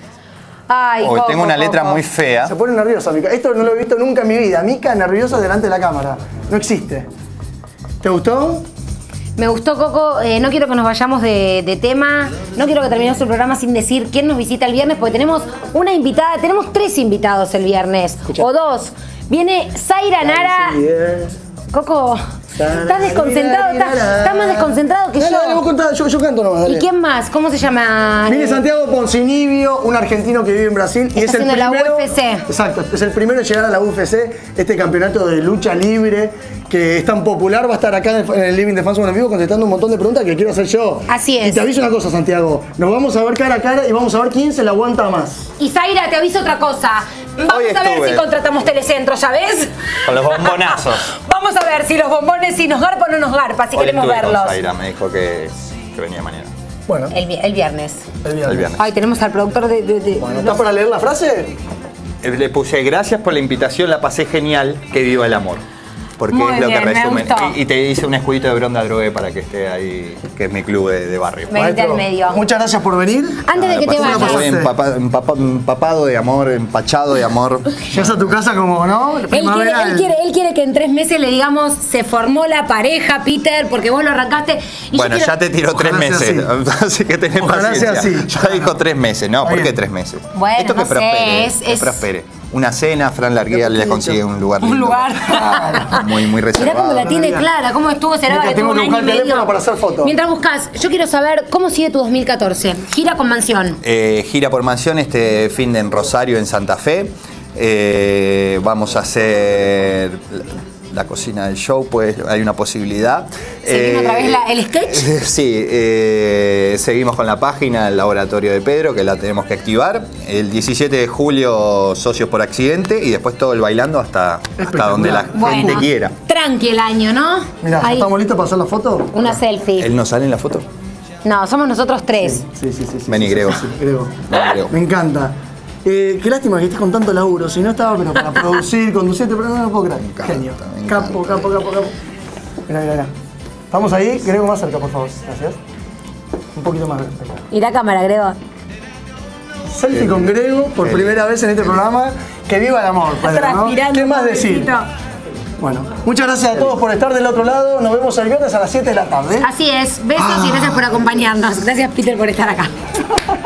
Ay, Hoy Coco, tengo una letra Coco. muy fea. Se pone nerviosa, Mica. Esto no lo he visto nunca en mi vida. Mica nerviosa delante de la cámara. No existe. ¿Te gustó? Me gustó, Coco. Eh, no quiero que nos vayamos de, de tema. No quiero que terminemos el programa sin decir quién nos visita el viernes, porque tenemos una invitada. Tenemos tres invitados el viernes. O dos. Viene Zaira Nara. Coco, estás desconcentrado. Estás, estás más desconcentrado que Dale, yo. dale, vos contá, yo, yo canto nomás, dale. ¿Y quién más? ¿Cómo se llama? Viene Santiago Poncinibio, un argentino que vive en Brasil. y Está es el haciendo la primero, U F C. Exacto, es el primero en llegar a la U F C, este campeonato de lucha libre que es tan popular. Va a estar acá en el, en el Living de Fans en vivo contestando un montón de preguntas que quiero hacer yo. Así es. Y te aviso una cosa, Santiago. Nos vamos a ver cara a cara y vamos a ver quién se la aguanta más. Y Zaira, te aviso otra cosa. Vamos Hoy a ver estuve. si contratamos Telecentro, ¿ya ves? Con los bombonazos. Vamos a ver si los bombones, si nos garpa o no nos garpa, si Hoy queremos estuve con verlos. Zaira, me dijo que, que venía mañana. Bueno, El, vi- el viernes. el viernes. El viernes. Ay, tenemos al productor de... de- de- Bueno, ¿estás para leer la frase? Eh, Le puse gracias por la invitación, la pasé genial, que viva el amor. Porque Muy es lo bien, que me resume. gustó. Y, y te hice un escudito de Bronda Drogue para que esté ahí, que es mi club de, de barrio. Me Venite al medio. Muchas gracias por venir. Antes de que te Pasé- vayas. Estoy empapa- empapa- empapado de amor, empachado de amor. Llegas a tu casa como, ¿no? Él quiere, Primaveral. él, quiere, él quiere que en tres meses le digamos se formó la pareja, Peter, porque vos lo arrancaste. Y yo Bueno, quiero- ya te tiró tres Ojalá sea meses. Así que tenés Ojalá sea paciencia. así. Ya dijo tres meses. No, Está ¿por qué bien. tres meses? Bueno, Esto que no sé, prospere. es- que es- prospere. Una cena, Fran Larguía le consigue un lugar Un lindo. lugar. Muy, muy Mirá reservado. cómo la tiene Mirá. clara, cómo estuvo Ceraba, Mica, que tengo tuvo un que año buscar y el teléfono medio. para hacer fotos. Mientras buscas, yo quiero saber cómo sigue tu dos mil catorce. Gira con mansión. Eh, gira por mansión este fin de en Rosario, en Santa Fe. Eh, vamos a hacer la, la cocina del show, pues hay una posibilidad. ¿Se viene Eh, otra vez la- el sketch? Sí, eh, seguimos con la página, el laboratorio de Pedro, que la tenemos que activar. El diecisiete de julio, Socios por Accidente, y después todo el bailando hasta, hasta donde la Bueno, gente quiera. tranqui el año, ¿no? Mirá, ¿ya Ahí, ¿estamos listos para hacer la foto? una selfie. ¿Él no sale en la foto? No, somos nosotros tres. Sí, sí, sí. sí Vení, sí, Grego. sí, sí, Grego. Vení, Grego. Me encanta. Eh, qué lástima que estés con tanto laburo. Si no estaba, pero para producir, conducir, pero no, no puedo creer. Genio. Capo, capo, capo, capo. Mira, mira, mira. ¿Estamos ahí? Grego, más cerca, por favor. Gracias. Un poquito más cerca. Y la cámara, Grego. Selfie con Grego por primera vez en este programa. Que viva el amor, Pedro, ¿no? Transpirando, ¿Qué más decir? pobrecito. Bueno, muchas gracias a todos por estar del otro lado. Nos vemos el viernes a las siete de la tarde. Así es. Besos y gracias por acompañarnos. Gracias, Peter, por estar acá.